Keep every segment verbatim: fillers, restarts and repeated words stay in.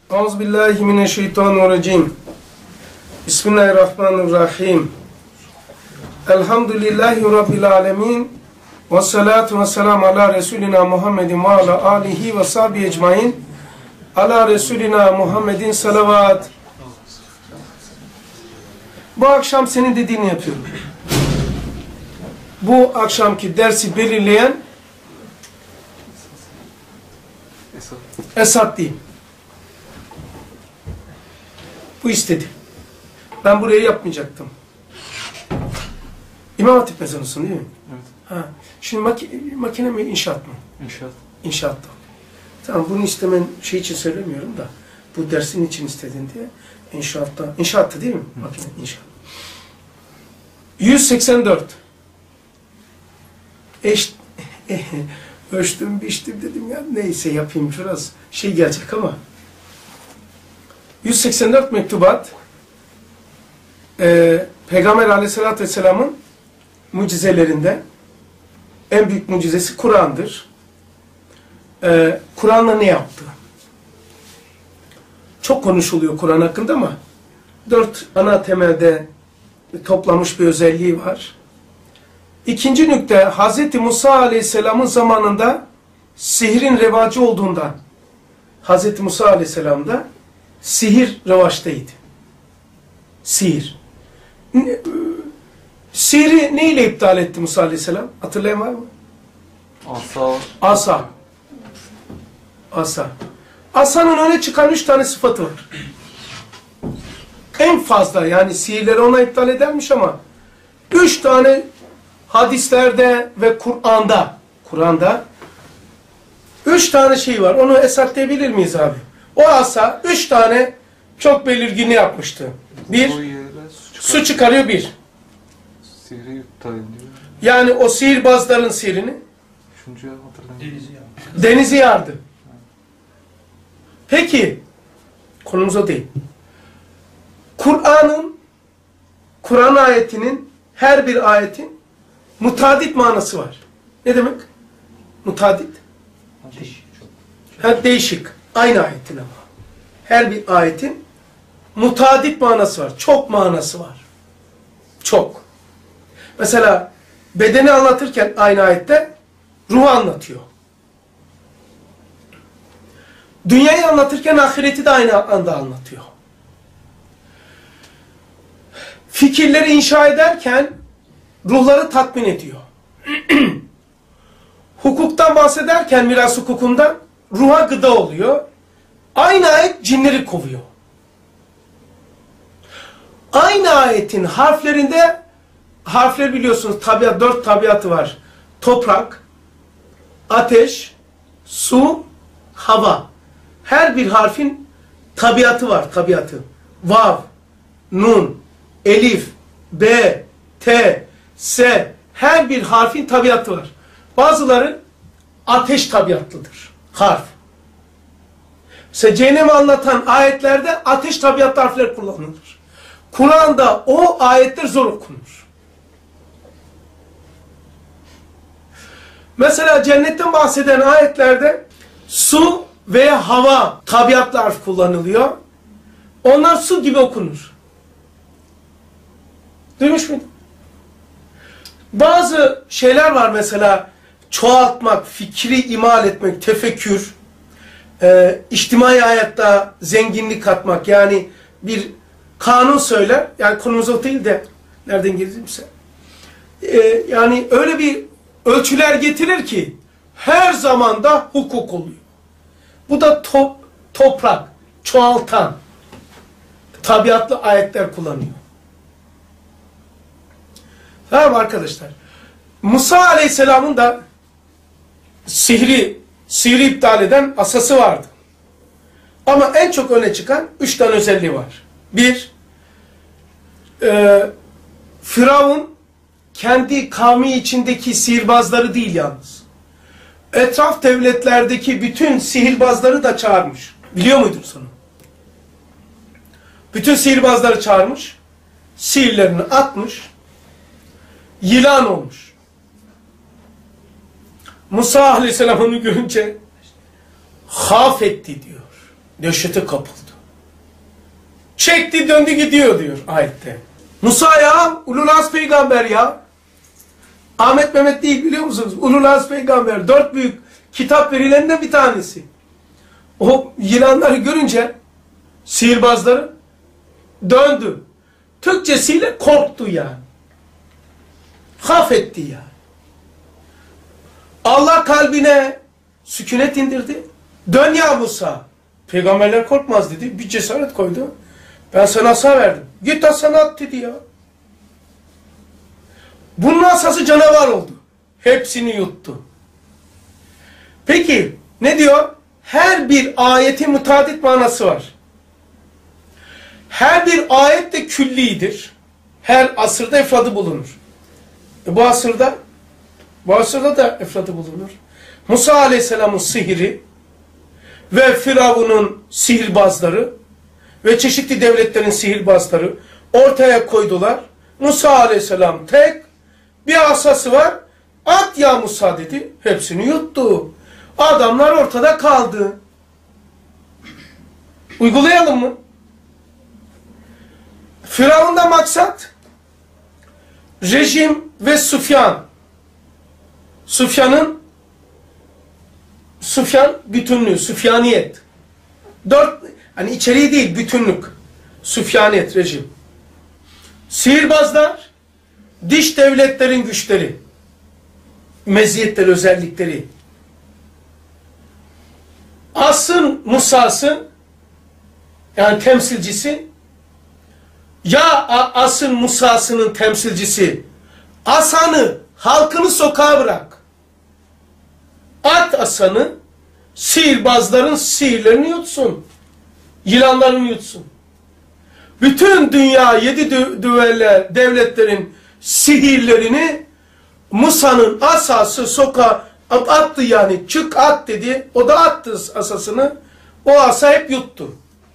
Euzubillahimineşşeytanirracim. Bismillahirrahmanirrahim. Elhamdülillahi Rabbil alemin. Ve salatu ve selamu ala Resulina Muhammedin ve ala alihi ve sahbihi ecmain. Ala Resulina Muhammedin salavat. Bu akşam senin dediğini yapıyorum. Bu akşamki dersi belirleyen Esad diyeyim. Bu istedi. Ben burayı yapmayacaktım. İmam Hatip mezunlusun değil mi? Evet. Ha. Şimdi maki makine mi, inşaat mı? İnşaat. İnşaatta. Tamam, bunu istemen şey için söylemiyorum da, bu dersin için istedin diye. İnşaatta. İnşaatta değil mi? Hı. Makine, inşaat. yüz seksen dört. Eş, ölçtüm, biçtim dedim ya, neyse yapayım, biraz şey gelecek ama. yüz seksen dört mektubat, e, Peygamber Aleyhisselatü Vesselam'ın mucizelerinde en büyük mucizesi Kur'an'dır. E, Kur'an'la ne yaptı? Çok konuşuluyor Kur'an hakkında ama dört ana temelde toplamış bir özelliği var. İkinci nükte, Hazreti Musa Aleyhisselam'ın zamanında sihrin revacı olduğundan, Hazreti Musa Aleyhisselam'da sihir revaçtaydı. Sihir. Sihri neyle iptal etti Musa Aleyhisselam? Hatırlayan var mı? Asa. Asa. Asa. Asa'nın öne çıkan üç tane sıfatı var. En fazla, yani sihirleri ona iptal edermiş ama üç tane hadislerde ve Kur'an'da Kur'an'da üç tane şey var. Onu hesaplayabilir miyiz abi? O asa üç tane çok belirgin yapmıştı. Bir, su çıkarıyor bir. Sihri iptal ediyor. Yani o sihirbazların sihrini Üçüncüye hatırlamıyorum. denizi yardı. Peki, konumuz o değil. Kur'an'ın, Kur'an ayetinin, her bir ayetin mutadit manası var. Ne demek? Mutadit. Değişik. Ha, değişik. Aynı ayetin ama. Her bir ayetin mutadit manası var. Çok manası var. Çok. Mesela bedeni anlatırken aynı ayette ruhu anlatıyor. Dünyayı anlatırken ahireti de aynı anda anlatıyor. Fikirleri inşa ederken ruhları tatmin ediyor. Hukuktan bahsederken, miras hukukundan, ruha gıda oluyor. Aynı ayet cinleri kovuyor. Aynı ayetin harflerinde, harfler biliyorsunuz tabiat, dört tabiatı var. Toprak, ateş, su, hava. Her bir harfin tabiatı var, tabiatı. Vav, nun, elif, b, t, s. Her bir harfin tabiatı var. Bazıları ateş tabiatlıdır. Harf. Mesela cehennemi anlatan ayetlerde ateş tabiatlı harfler kullanılır. Kur'an'da o ayetler zor okunur. Mesela cennetten bahseden ayetlerde su veya hava tabiatlı harf kullanılıyor. Onlar su gibi okunur. Duymuş muydun? Bazı şeyler var mesela, çoğaltmak, fikri imal etmek, tefekkür, e, içtimai hayatta zenginlik katmak, yani bir kanun söyler, yani konumuz o değil de nereden girdimse, e, yani öyle bir ölçüler getirir ki her zamanda hukuk oluyor. Bu da top, toprak, çoğaltan, tabiatlı ayetler kullanıyor. Tamam arkadaşlar. Musa Aleyhisselam'ın da sihri, sihri iptal eden asası vardı. Ama en çok öne çıkan üç tane özelliği var. Bir, e, Firavun kendi kavmi içindeki sihirbazları değil yalnız. Etraf devletlerdeki bütün sihirbazları da çağırmış. Biliyor muydun onu? Bütün sihirbazları çağırmış. Sihirlerini atmış. Yılan olmuş. Musa Aleyhisselam onu görünce haf etti diyor. Dehşete kapıldı. Çekti döndü gidiyor diyor ayette. Musa ya, Ulul Azm peygamber ya. Ahmet Mehmet değil biliyor musunuz? Ulul Azm peygamber. Dört büyük kitap verilerinden bir tanesi. O yılanları görünce sihirbazları döndü. Türkçesiyle korktu yani. Hafetti yani. Allah kalbine sükunet indirdi. Dön ya Musa. Peygamberler korkmaz dedi. Bir cesaret koydu. Ben sana asa verdim. Git asana at dedi ya. Bunun asası canavar oldu. Hepsini yuttu. Peki ne diyor? Her bir ayetin mutadit manası var. Her bir ayet de küllidir. Her asırda efradı bulunur. E bu asırda bu asırda da efradı bulunur. Musa Aleyhisselam'ın sihiri ve Firavun'un sihirbazları ve çeşitli devletlerin sihirbazları ortaya koydular. Musa Aleyhisselam tek bir asası var. At ya Musa dedi. Hepsini yuttu. Adamlar ortada kaldı. Uygulayalım mı? Firavun'da maksat rejim ve Süfyan. Süfyan'ın Süfyan bütünlüğü, Süfyaniyet. Dört, hani içeriği değil, bütünlük. Süfyaniyet, rejim. Sihirbazlar, diş devletlerin güçleri, meziyetleri, özellikleri. As'ın Musa'sı, yani temsilcisi, ya As'ın Musa'sının temsilcisi, asanı, halkını sokağa bırak. At asanı, sihirbazların sihirlerini yutsun. Yılanlarını yutsun. Bütün dünya yedi düveller, devletlerin sihirlerini Musa'nın asası sokağa attı yani. Çık at dedi. O da attı asasını. O asa hep yuttu.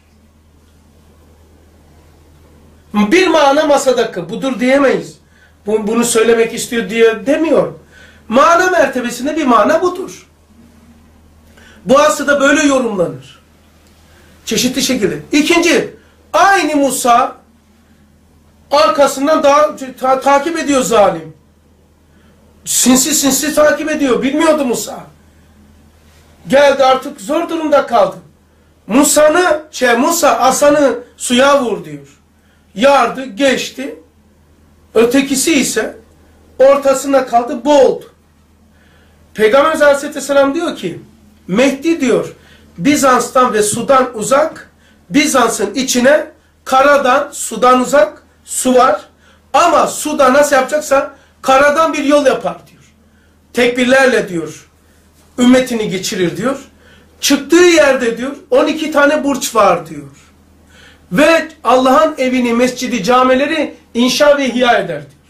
Bir mana masadaki. Budur diyemeyiz. Bunu söylemek istiyor diye demiyor. Mana mertebesinde bir mana budur. Bu aslında böyle yorumlanır. Çeşitli şekilde. İkinci, aynı Musa arkasından daha ta, takip ediyor zalim. Sinsi sinsi takip ediyor. Bilmiyordu Musa. Geldi artık zor durumda kaldı. Musa'nı, şey Musa asanı suya vur diyor. Yardı, geçti. Ötekisi ise ortasında kaldı, boğuldu. Peygamber Aleyhisselam diyor ki, Mehdi diyor, Bizans'tan ve sudan uzak, Bizans'ın içine karadan, sudan uzak, su var. Ama suda nasıl yapacaksa karadan bir yol yapar diyor. Tekbirlerle diyor, ümmetini geçirir diyor. Çıktığı yerde diyor, on iki tane burç var diyor. Ve Allah'ın evini, mescidi, camileri inşa ve ihya eder diyor.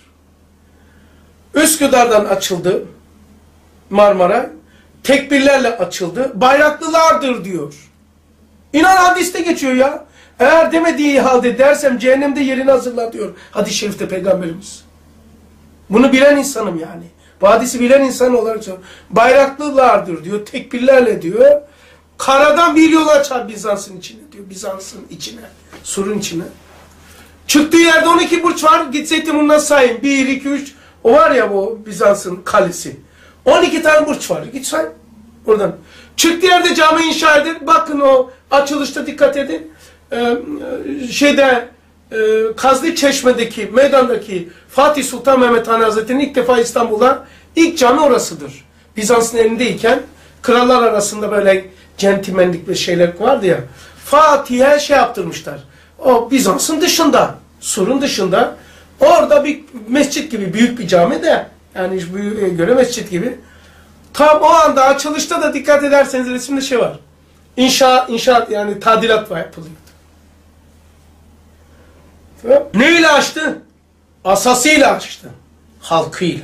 Üsküdar'dan açıldı Marmara. Tekbirlerle açıldı. Bayraklılardır diyor. İnan hadiste geçiyor ya. Eğer demediği halde dersem cehennemde yerini hazırla diyor. Hadis-i şerifte Peygamberimiz. Bunu bilen insanım yani. Bu hadisi bilen insan olarak söylüyorum. Bayraklılardır diyor. Tekbirlerle diyor. Karadan bir yol açar Bizans'ın içine diyor. Bizans'ın içine. Surun içine. Çıktığı yerde on iki burç var. Gitseydim bundan sayayım. bir, iki, üç. O var ya bu Bizans'ın kalesi. on iki tane burç var. Git say. Oradan. Çıktığı yerde cami inşa edin. Bakın o açılışta dikkat edin. Ee, şeyde e, Kazlı Çeşme'deki meydandaki Fatih Sultan Mehmet Han Hazretleri'nin ilk defa İstanbul'da ilk cami orasıdır. Bizans'ın elindeyken krallar arasında böyle centilmenlik bir şeyler vardı ya. Fatih'e şey yaptırmışlar. O Bizans'ın dışında, surun dışında. Orada bir mescit gibi büyük bir cami de yani büyüğe göre mescit gibi. Tam o anda açılışta da dikkat ederseniz resimde şey var. İnşa, inşaat yani tadilat var yapılıyordu. Tamam. Neyle açtı? Asasıyla açtı. Halkıyla.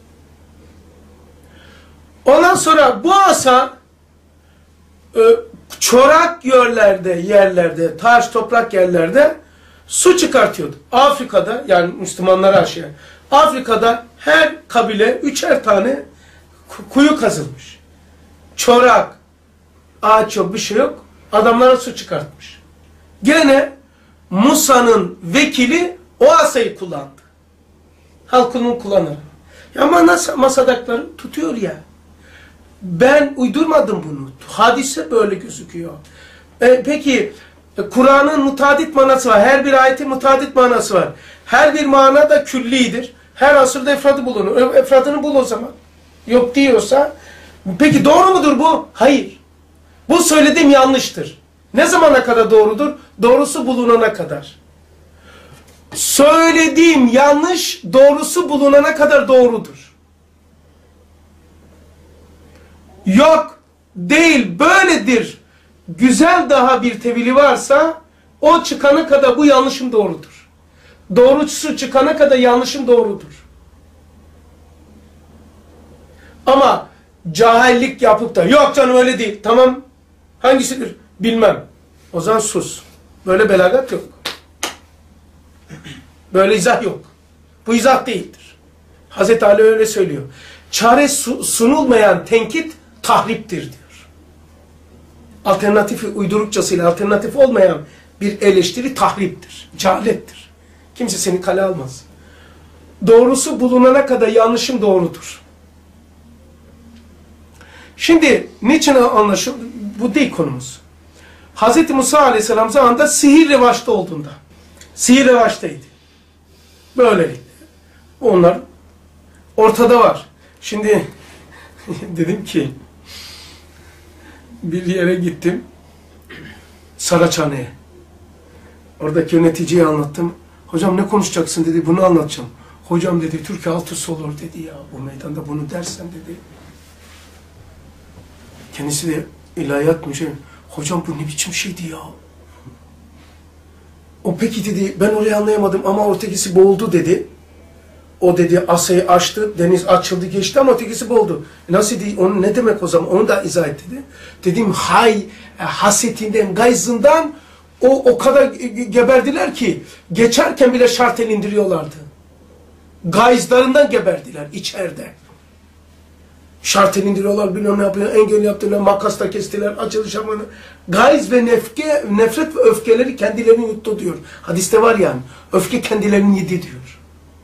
Ondan sonra bu asa e, çorak yerlerde, yerlerde, taş toprak yerlerde su çıkartıyordu. Afrika'da yani Müslümanlara aşağı. Afrika'da her kabile üçer tane kuyu kazılmış. Çorak, ağaç yok, bir şey yok. Adamlara su çıkartmış. Gene Musa'nın vekili o asayı kullandı. Halkının kullanır. Ama nasıl masadakileri tutuyor ya. Ben uydurmadım bunu. Hadise böyle gözüküyor. E, peki e, Kur'an'ın mutadit manası var. Her bir ayetin mutadit manası var. Her bir mana da küllidir. Her asırda efradı bulunur. Efradını bul o zaman. Yok diyorsa. Peki doğru mudur bu? Hayır. Bu söylediğim yanlıştır. Ne zamana kadar doğrudur? Doğrusu bulunana kadar. Söylediğim yanlış, doğrusu bulunana kadar doğrudur. Yok, değil, böyledir. Güzel daha bir tevili varsa, o çıkana kadar bu yanlışım doğrudur. Doğrusu çıkana kadar yanlışım doğrudur. Ama cahillik yapıp da, yok canım öyle değil, tamam, hangisidir? Bilmem. O zaman sus. Böyle belagat yok. Böyle izah yok. Bu izah değildir. Hazreti Ali öyle söylüyor. Çare su sunulmayan tenkit tahriptir diyor. Alternatifi uydurukçasıyla alternatif olmayan bir eleştiri tahriptir. Cehalettir. Kimse seni kale almaz. Doğrusu bulunana kadar yanlışım doğrudur. Şimdi niçin anlaşıldı? Bu değil konumuz. Hazreti Musa Aleyhisselam zamanında sihir revaçta olduğunda. Sihir revaçtaydı. Böylelikle. Onlar ortada var. Şimdi dedim ki bir yere gittim. Saraçhane'ye. Oradaki yöneticiye anlattım. Hocam ne konuşacaksın dedi. Bunu anlatacağım. Hocam dedi Türkiye alt üst olur dedi ya. Bu meydanda bunu dersen dedi. Kendisi de ilahiyat mücevher. Hocam bu ne biçim şeydi ya. O peki dedi ben orayı anlayamadım ama ötekisi boğuldu dedi. O dedi asayı açtı, deniz açıldı geçti ama ötekisi boğuldu. Nasıl dedi, onu ne demek o zaman, onu da izah et dedi. Dedim hay, hasetinden, gayzından o o kadar geberdiler ki geçerken bile şartel indiriyorlardı. Gayzlarından geberdiler içeride. Şartel indiriyorlar, bilmem ne yapıyor, engel yaptılar, makasla kestiler, açılış amanı. Gayz ve nefke, nefret ve öfkeleri kendilerini yuttu diyor. Hadiste var yani, öfke kendilerini yedi diyor.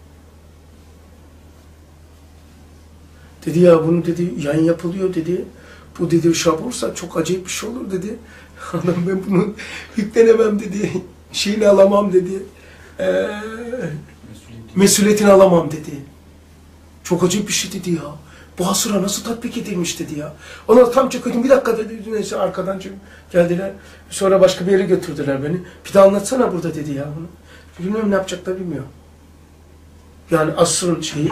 Dedi ya bunu dedi yayın yapılıyor dedi. Bu dedi şap olursa çok acayip bir şey olur dedi. Adam ben bunu yüklenemem dedi. Şeyini alamam dedi. Ee, mesuliyetini alamam dedi. Çok acayip bir şey dedi ya. Bu asıra nasıl tatbik edilmiş dedi ya. Ona tam çökürdüm bir dakika dedi. Neyse arkadan geldiler. Sonra başka bir yere götürdüler beni. Bir de anlatsana burada dedi ya bunu. Bilmiyorum ne yapacaklar bilmiyor. Yani asrın şeyi.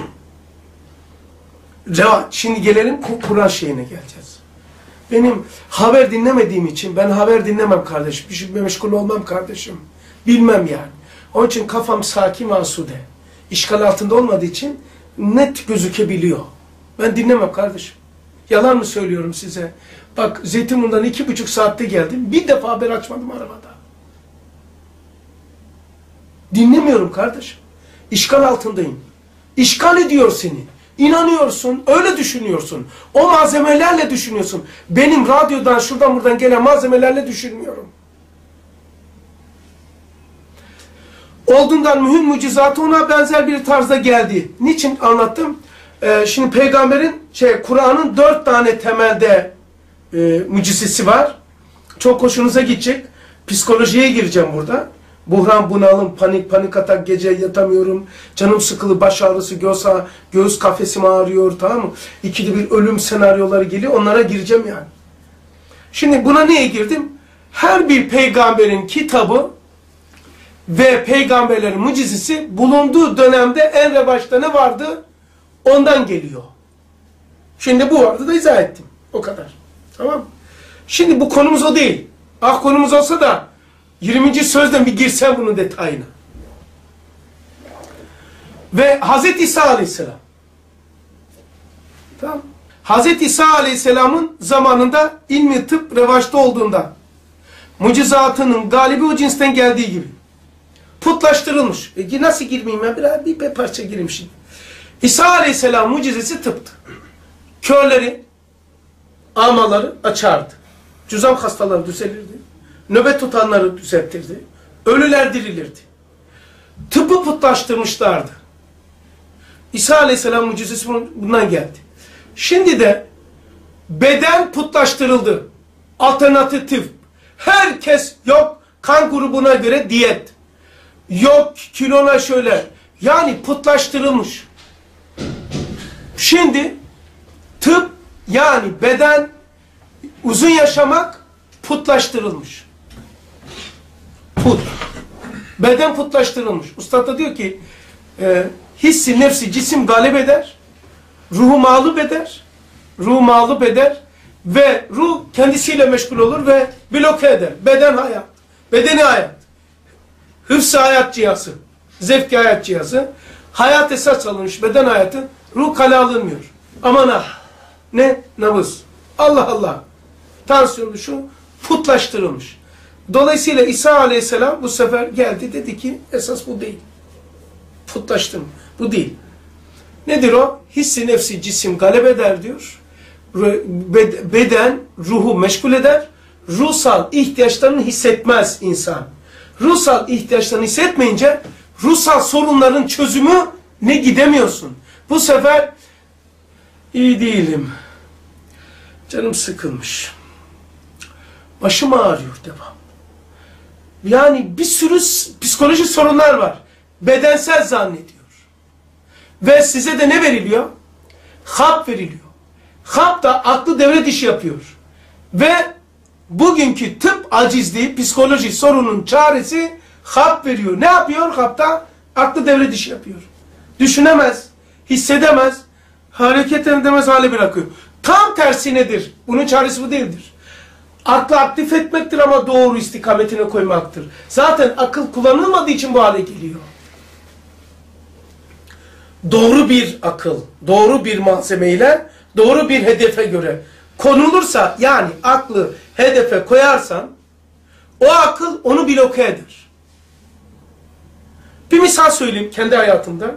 Reva. Şimdi gelelim Kur'an şeyine geleceğiz. Benim haber dinlemediğim için ben haber dinlemem kardeşim. Bir şey meşgul olmam kardeşim. Bilmem yani. Onun için kafam sakin ve asude. İşgal altında olmadığı için net gözükebiliyor. Ben dinlemem kardeşim. Yalan mı söylüyorum size? Bak Zeytinburnu'ndan iki buçuk saatte geldim. Bir defa haber açmadım arabada. Dinlemiyorum kardeşim. İşgal altındayım. İşgal ediyor seni. İnanıyorsun, öyle düşünüyorsun. O malzemelerle düşünüyorsun. Benim radyodan, şuradan buradan gelen malzemelerle düşünmüyorum. Olduğundan mühim mucizatı ona benzer bir tarzda geldi. Niçin anlattım? Ee, şimdi peygamberin, şey, Kur'an'ın dört tane temelde e, mucizesi var. Çok hoşunuza gidecek. Psikolojiye gireceğim burada. Buhran, bunalım, panik, panik atak, gece yatamıyorum, canım sıkılı, baş ağrısı, göğüs, göğüs kafesim ağrıyor, tamam mı? İkide bir ölüm senaryoları geliyor, onlara gireceğim yani. Şimdi buna niye girdim? Her bir peygamberin kitabı ve peygamberlerin mucizesi bulunduğu dönemde en revaçta ne vardı? Ondan geliyor. Şimdi bu vardı da izah ettim. O kadar. Tamam. Şimdi bu konumuz o değil. Ah konumuz olsa da yirminci sözden bir girsem bunun detayına. Ve Hazreti İsa Aleyhisselam. Tamam. Hazreti İsa Aleyhisselam'ın zamanında ilmi tıp revaçta olduğunda mucizatının galibi o cinsten geldiği gibi putlaştırılmış. E nasıl girmeyeyim ya? Biraz bir, bir parça gireyim şimdi. İsa Aleyhisselam mucizesi tıptı. Körleri, amaları açardı. Cüzam hastaları düzelirdi. Nöbet tutanları düzeltirdi. Ölüler dirilirdi. Tıbbı putlaştırmışlardı. İsa Aleyhisselam mucizesi bundan geldi. Şimdi de beden putlaştırıldı. Alternatif tıp. Herkes yok kan grubuna göre diyet. Yok kilona şöyle. Yani putlaştırılmış. Şimdi tıp yani beden uzun yaşamak putlaştırılmış. Put. Beden putlaştırılmış. Ustad da diyor ki e, hissi nefsi cisim galip eder. Ruhu mağlup eder. Ruhu mağlup eder. Ve ruh kendisiyle meşgul olur ve bloke eder. Beden hayat. Bedeni hayat. Hıfz hayat cihazı. Zevk hayat cihazı. Hayat esas alınmış beden hayatı. Ruh kale alınmıyor. Aman ha. Ne? Nabız. Allah Allah. Tansiyonu şu putlaştırılmış. Dolayısıyla İsa Aleyhisselam bu sefer geldi dedi ki esas bu değil. Putlaştırma. Bu değil. Nedir o? Hissi nefsi cisim galip eder diyor. Beden ruhu meşgul eder. Ruhsal ihtiyaçlarını hissetmez insan. Ruhsal ihtiyaçlarını hissetmeyince ruhsal sorunların çözümü ne gidemiyorsun. Bu sefer iyi değilim. Canım sıkılmış. Başım ağrıyor devam. Yani bir sürü psikolojik sorunlar var. Bedensel zannediyor. Ve size de ne veriliyor? Hap veriliyor. Hap da aklı devre dışı yapıyor. Ve bugünkü tıp acizliği, psikoloji sorunun çaresi hap veriyor. Ne yapıyor hapta? Aklı devre dışı yapıyor. Düşünemez, hissedemez, hareket edemez hale bırakıyor. Tam tersi nedir? Bunun çaresi bu değildir. Aklı aktif etmektir ama doğru istikametine koymaktır. Zaten akıl kullanılmadığı için bu hale geliyor. Doğru bir akıl, doğru bir malzemeyle, doğru bir hedefe göre konulursa, yani aklı hedefe koyarsan, o akıl onu bloke eder. Bir misal söyleyeyim kendi hayatımdan.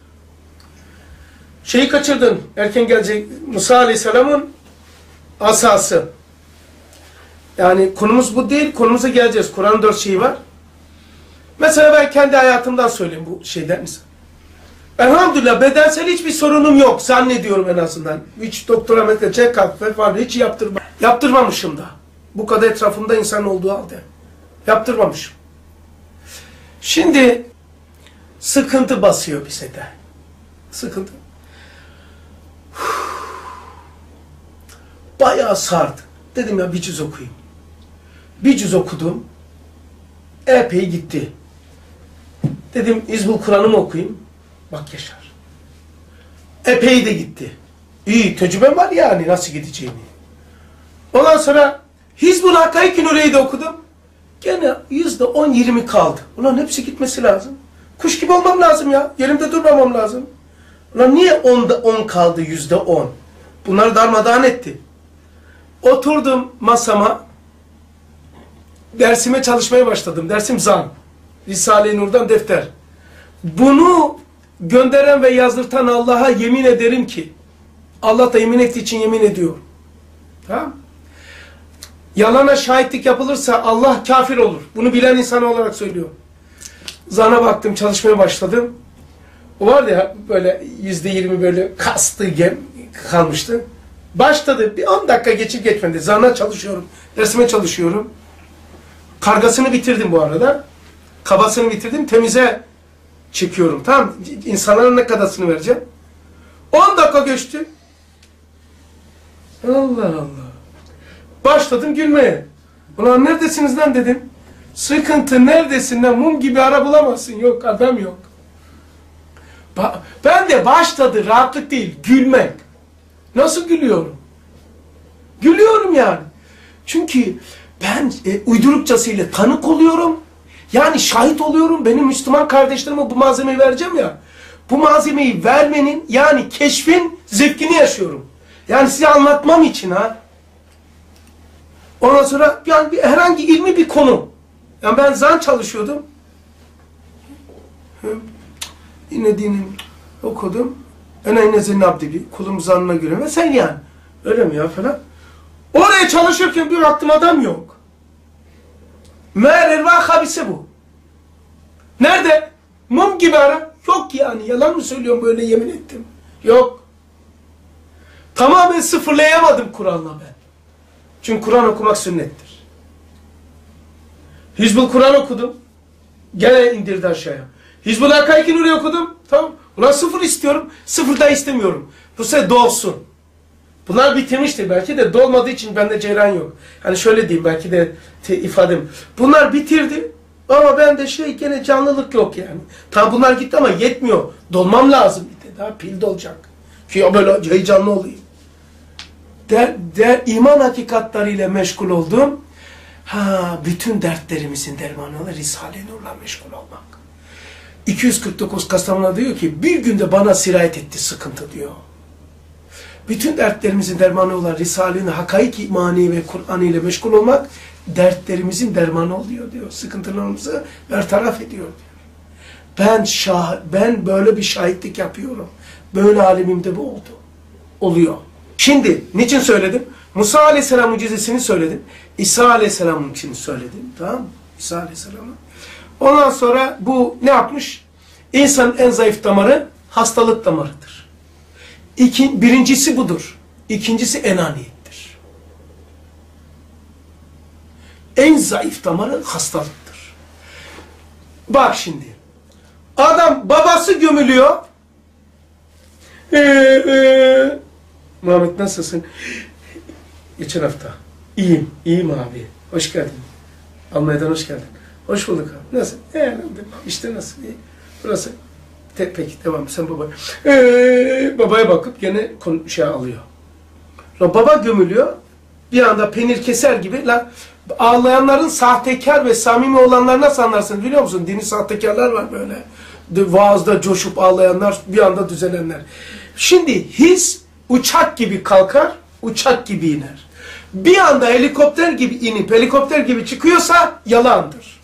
Şeyi kaçırdın, erken gelecek Musa Aleyhisselam'ın asası. Yani konumuz bu değil, konumuza geleceğiz. Kur'an'ın dört şeyi var. Mesela ben kendi hayatımdan söyleyeyim bu şeyden mesela. Elhamdülillah bedensel hiçbir sorunum yok zannediyorum en azından. Hiç doktora mesela check-up falan hiç yaptırma, yaptırmamışım da. Bu kadar etrafımda insan olduğu halde. Yaptırmamışım. Şimdi sıkıntı basıyor bize de. Sıkıntı. Bayağı sardı. Dedim ya bir cüz okuyayım. Bir cüz okudum. Epey gitti. Dedim İzbul Kur'an'ımı okuyayım. Bak yaşar. Epey de gitti. İyi tecrübem var yani nasıl gideceğini. Ondan sonra Hizbul Hakkaik Nuri'yi de okudum. Gene yüzde on yirmi kaldı. Ulan hepsi gitmesi lazım. Kuş gibi olmam lazım ya. Yerimde durmamam lazım. Ulan niye onda on kaldı yüzde on? Bunları darmadağın etti. Oturdum masama. Dersime çalışmaya başladım. Dersim zan. Risale-i Nur'dan defter. Bunu gönderen ve yazdırtan Allah'a yemin ederim ki Allah da yemin ettiği için yemin ediyor. Tamam? Yalana şahitlik yapılırsa Allah kafir olur. Bunu bilen insan olarak söylüyor. Zana baktım, çalışmaya başladım. O vardı ya böyle yüzde yirmi böyle kastı gem kalmıştı. Başladı. Bir on dakika geçip geçmedi. Zana çalışıyorum. Dersime çalışıyorum. Kargasını bitirdim bu arada. Kabasını bitirdim. Temize çekiyorum. Tamam. İnsanlara ne kadarını vereceğim. on dakika geçti. Allah Allah. Başladım gülmeye. Ulan neredesiniz lan dedim. Sıkıntı neredesin lan? Mum gibi ara bulamazsın. Yok adam yok. Ba ben de başladı rahatlık değil. Gülmek. Nasıl gülüyorum? Gülüyorum yani. Çünkü ben e, uydurukçasıyla tanık oluyorum. Yani şahit oluyorum. Benim Müslüman kardeşlerime bu malzemeyi vereceğim ya. Bu malzemeyi vermenin yani keşfin zevkini yaşıyorum. Yani size anlatmam için ha. Ondan sonra yani bir, herhangi ilmi bir konu. Yani ben zan çalışıyordum. Yine dinim okudum. Ene inne zinne abdili. Kulum zannına göre. Ve sen yani. Öyle mi ya falan. Oraya çalışırken bir baktım adam yok. Meğer ervah habisi bu. Nerede? Mum gibi ara. Yok yani. Yalan mı söylüyorum, böyle yemin ettim. Yok. Tamamen sıfırlayamadım Kur'an'la ben. Çünkü Kur'an okumak sünnettir. Hizbul Kur'an okudum. Gene indirdi aşağıya. Hizbul Hakaiki Nuri okudum. Tamam. Ulan sıfır istiyorum. Sıfır da istemiyorum. Bu sefer dolsun. Bunlar bitirmiştir. Belki de dolmadığı için bende ceyran yok. Hani şöyle diyeyim, belki de ifadem. Bunlar bitirdi. Ama bende şey, gene canlılık yok yani. Tamam bunlar gitti ama yetmiyor. Dolmam lazım bir de. Daha pil dolacak. Ki böyle heyecanlı olayım. Der, der, iman hakikatlarıyla meşgul oldum. Ha, bütün dertlerimizin dermanı olan Risale-i Nur'la meşgul olmak. iki yüz kırk dokuz Kastamonu diyor ki bir günde bana sirayet etti sıkıntı diyor. Bütün dertlerimizin dermanı olan Risale-i Nur, hakaik imani ve Kur'an ile meşgul olmak dertlerimizin dermanı oluyor diyor. Sıkıntılarımızı bertaraf ediyor diyor. Ben şah, ben böyle bir şahitlik yapıyorum. Böyle alemimde bu oldu. Oluyor. Şimdi niçin söyledim? Musa Aleyhisselam mucizesini söyledim. İsa Aleyhisselam'ın için söyledim. Tamam mı? İsa Aleyhisselam'ın. Ondan sonra bu ne yapmış? İnsanın en zayıf damarı hastalık damarıdır. İki, birincisi budur. İkincisi enaniyettir. En zayıf damarı hastalıktır. Bak şimdi. Adam babası gömülüyor. Ee, e, Muhammed nasılsın? Geçen hafta. İyiyim, iyiyim abi. Hoş geldin. Almanya'dan hoş geldin. Hoş bulduk abi. Nasıl? Ee, işte nasıl? İyi. Burası. Te, peki devam. Sen baba. Ee, babaya bakıp gene şey alıyor. Baba gömülüyor. Bir anda penir keser gibi. La, ağlayanların sahtekar ve samimi olanlar nasıl anlarsın biliyor musun? Dini sahtekarlar var böyle. Vaazda coşup ağlayanlar, bir anda düzelenler. Şimdi his uçak gibi kalkar, uçak gibi iner. Bir anda helikopter gibi inip helikopter gibi çıkıyorsa yalandır.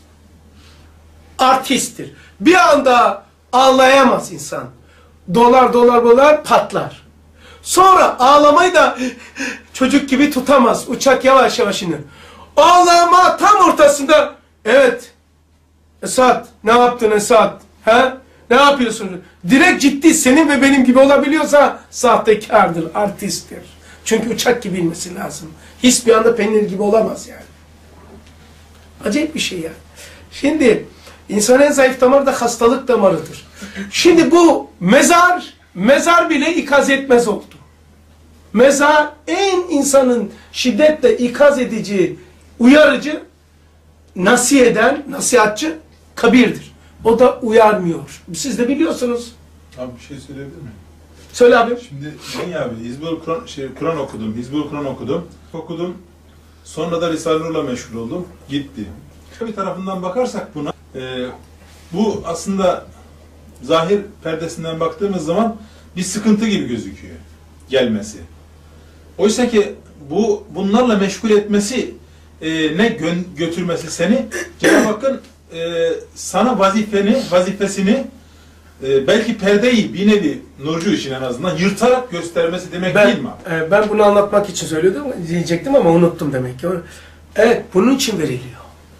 Artisttir. Bir anda ağlayamaz insan. Dolar dolar dolar patlar. Sonra ağlamayı da çocuk gibi tutamaz. Uçak yavaş yavaş iner. Ağlama tam ortasında. Evet. Esat, ne yaptın Esat? He? Ne yapıyorsun? Direkt ciddi, senin ve benim gibi olabiliyorsa sahtekardır, artisttir. Çünkü uçak gibi inmesi lazım. His bir anda peynir gibi olamaz yani. Acayip bir şey ya. Şimdi insanın en zayıf damarı da hastalık damarıdır. Şimdi bu mezar, mezar bile ikaz etmez oldu. Mezar en insanın şiddetle ikaz edici, uyarıcı, nasihat eden, nasihatçı kabirdir. O da uyarmıyor. Siz de biliyorsunuz. Abi bir şey söyleyebilir miyim? Söyle abi. Şimdi ben ya abi Hizbul Kur'an şey Kur'an okudum. Hizbul Kur'an okudum. Okudum. Sonra da Risale-i Nur'la meşgul oldum. Gitti. Bir tarafından bakarsak buna e, bu aslında zahir perdesinden baktığımız zaman bir sıkıntı gibi gözüküyor gelmesi. Oysa ki bu bunlarla meşgul etmesi e, ne gö götürmesi seni Cenab-ı Hakk'ın e, sana vazifeni, vazifesini e, belki perdeyi bir nevi nurcu için en azından yırtarak göstermesi demek ben, değil mi? E, ben bunu anlatmak için söylüyordum, diyecektim ama unuttum demek ki. Evet, bunun için veriliyor.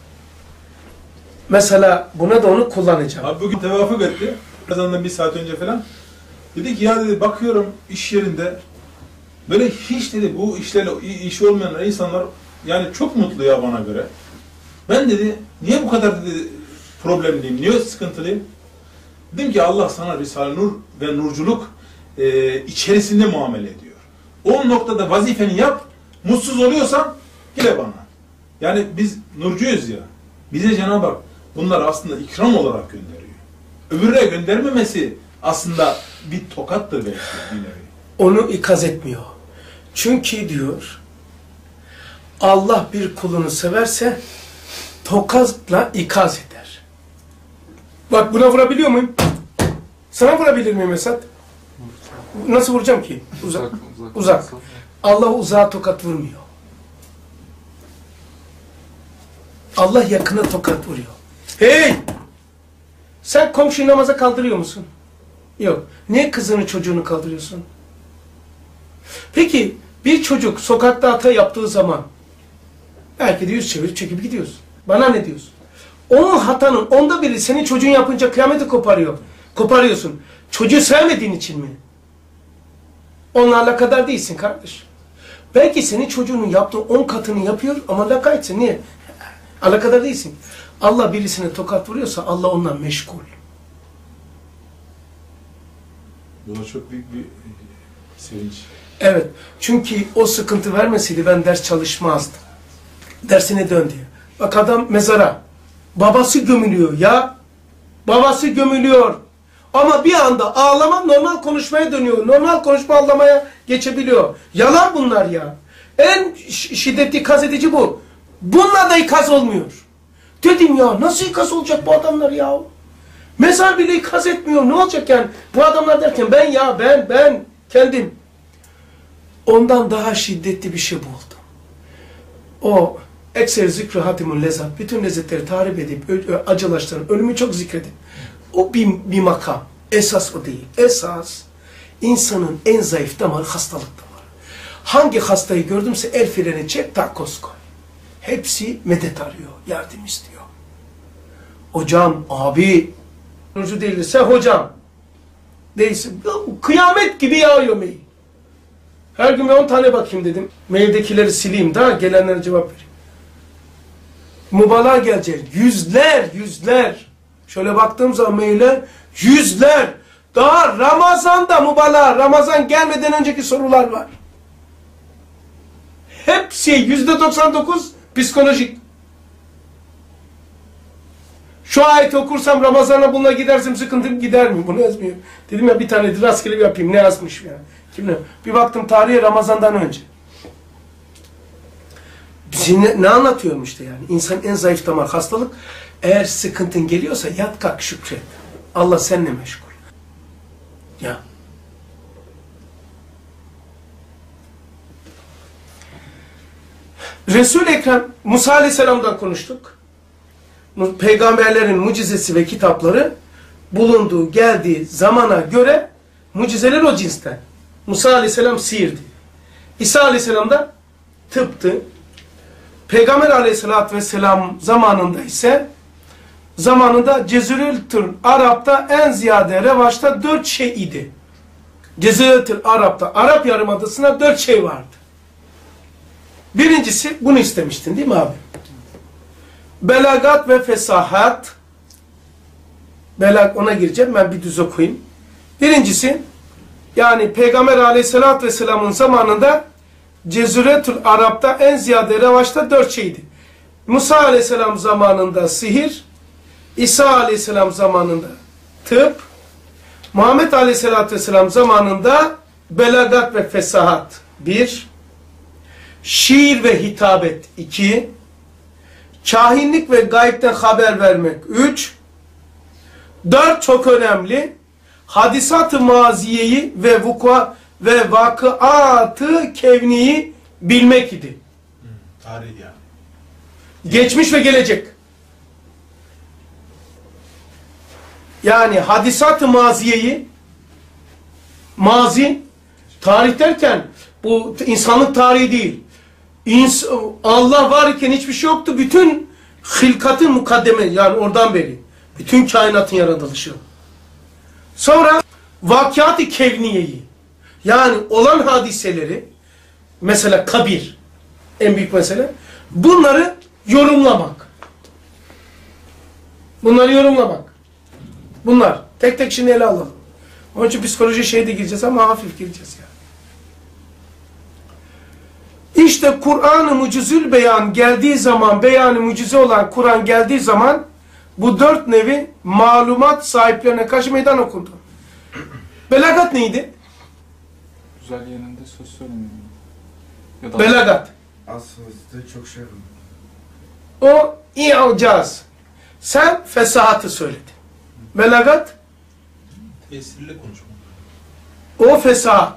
Mesela buna da onu kullanacağım. Abi bugün tevafuk etti. Kazandan bir saat önce falan. Dedi ki ya dedi bakıyorum iş yerinde böyle hiç dedi bu işlerle işi olmayan insanlar yani çok mutlu ya bana göre. Ben dedi niye bu kadar dedi problemliyim, niye sıkıntılıyım? Dedim ki Allah sana Risale-i Nur ve nurculuk e, içerisinde muamele ediyor. O noktada vazifeni yap, mutsuz oluyorsan gele bana. Yani biz nurcuyuz ya, bize Cenab-ı Hak bunlar aslında ikram olarak gönderiyor. Öbürüne göndermemesi aslında bir tokattır belki bir nevi. Onu ikaz etmiyor. Çünkü diyor, Allah bir kulunu severse tokatla ikaz eder. Bak buna vurabiliyor muyum? Sana vurabilir miyim Esat? Nasıl vuracağım ki? Uzak. Uzak. uzak. Uzak. Allah uzağa tokat vurmuyor. Allah yakına tokat vuruyor. Hey! Sen komşuyu namaza kaldırıyor musun? Yok. Niye kızını çocuğunu kaldırıyorsun? Peki Bir çocuk sokakta hata yaptığı zaman belki de yüz çevirip çekip gidiyorsun. Bana ne diyorsun? Onun hatanın onda biri senin çocuğun yapınca kıyameti koparıyor. Koparıyorsun. Çocuğu sevmediğin için mi? Onunla alakadar değilsin kardeş. Belki senin çocuğunun yaptığı on katını yapıyor ama lakaytsın. Niye? Alakadar değilsin. Allah birisine tokat vuruyorsa Allah ondan meşgul. Bu da çok büyük bir sevinç. Evet. Çünkü o sıkıntı vermeseydi ben ders çalışmazdım. Dersine dön diye. Bak adam mezara. Babası gömülüyor ya. Babası gömülüyor. Ama bir anda ağlama normal konuşmaya dönüyor. Normal konuşma ağlamaya geçebiliyor. Yalan bunlar ya. En şiddetli ikaz edici bu. Bununla da ikaz olmuyor. Dedim ya nasıl ikaz olacak bu adamlar ya? Mezar bile ikaz etmiyor. Ne olacak yani? Bu adamlar derken ben ya ben ben kendim. Ondan daha şiddetli bir şey buldum. O ekser zikri hatimun lezat. Bütün lezzetleri tarif edip acılaştıran ölümü çok zikredip. O bir, bir makam. Esas o değil. Esas insanın en zayıf damarı hastalık damarı. Hangi hastayı gördümse el freni çek takoz koy. Hepsi medet arıyor. Yardım istiyor. Hocam, abi ucu değilse hocam. Değilse kıyamet gibi yağıyor mail. Her gün on tane bakayım dedim. Maildekileri sileyim daha gelenlere cevap vereyim. Mübalağa gelecek. Yüzler, yüzler. Şöyle baktığım zaman maile yüzler. Daha Ramazan'da mübalağa, Ramazan gelmeden önceki sorular var. Hepsi yüzde doksan dokuz psikolojik. Şu ayeti okursam Ramazan'a bununla gidersem sıkıntım gider mi? Bunu yazmıyor. Dedim ya bir tane rastgele bir yapayım. Ne yazmış ya? Kim ne? Bir baktım tarihe Ramazan'dan önce. Bizi ne, ne anlatıyorum işte yani? İnsanın en zayıf damar hastalık. Eğer sıkıntın geliyorsa yat kalk şükret. Allah seninle meşgul. Ya. Resul-i Ekrem Musa Aleyhisselam'dan konuştuk. Peygamberlerin mucizesi ve kitapları bulunduğu, geldiği zamana göre mucizeler o cinsten. Musa Aleyhisselam sihirdi. İsa Aleyhisselam da tıptı. Peygamber Aleyhisselatü Vesselam zamanında ise zamanında Ceziretül Arap'ta en ziyade revaçta dört şey idi. Ceziretül Arap'ta, Arap Yarımadası'na dört şey vardı. Birincisi, bunu istemiştin değil mi abi? Belagat ve fesahat. Belag, ona gireceğim, ben bir düz okuyayım. Birincisi, yani Peygamber Aleyhisselatü Vesselam'ın zamanında Ceziretül Arap'ta en ziyade revaçta dört şeydi. Musa Aleyhisselam zamanında sihir, İsa Aleyhisselam zamanında tıp, Muhammed Aleyhisselatü Vesselam zamanında belagat ve fesahat bir, şiir ve hitabet iki, kahinlik ve gaybden haber vermek üç, dört çok önemli, hadisat-ı maziyeyi ve vukua ve vakıatı kevniyi bilmek idi. Hmm, tarih yani. Geçmiş ve gelecek. Yani hadisat-ı maziyeyi, mazi, tarih derken bu insanlık tarihi değil. İns Allah var iken hiçbir şey yoktu. Bütün hilkatın mukaddeme, yani oradan beri. Bütün kainatın yaratılışı. Sonra vakıat-ı kevniyeyi, yani olan hadiseleri, mesela kabir, en büyük mesele, bunları yorumlamak. Bunları yorumlamak. Bunlar. Tek tek şimdi ele alalım. Onun için psikoloji şeyde gireceğiz ama hafif gireceğiz yani. İşte Kur'an-ı Mucizül Beyan geldiği zaman, beyanı mucize olan Kur'an geldiği zaman bu dört nevi malumat sahiplerine karşı meydan okundu. Belagat neydi? Güzel yerinde söz söylemiyor. Ya da Belagat. Aslında çok şey var. O i'caz. Sen fesahatı söyledin. Belagat, Tesirli konuşma. o fesahat.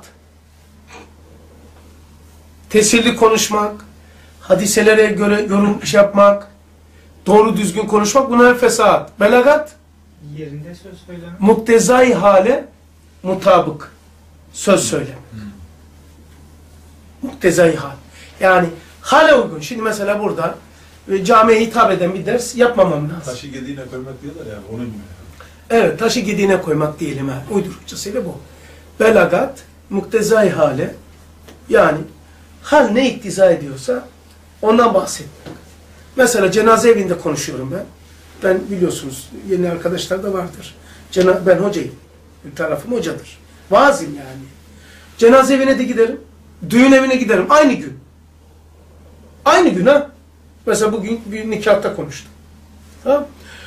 Tesirli konuşmak, hadiselere göre yorum şey yapmak, doğru düzgün konuşmak, bunlar fesahat. Belagat, Yerinde söz söyleme. muktezai hale mutabık söz söyleme. Muktezai hal. Yani hale uygun. Şimdi mesela burada e, camiye hitap eden bir ders yapmamam lazım. Taşı gediğine koymak diyorlar ya, onun gibi. Evet, taşı gediğine koymak diyelim ha. Uydurukçasıyla bu. Belagat, muktezai hale, yani hal ne iktiza ediyorsa ondan bahsetmek. Mesela cenaze evinde konuşuyorum ben. Ben biliyorsunuz, yeni arkadaşlar da vardır. Cena ben hocayım. Bir tarafım hocadır. Vaazim yani. Cenaze evine de giderim. Düğün evine giderim. Aynı gün. Aynı gün ha. Mesela bugün bir nikahta konuştum. Tamam.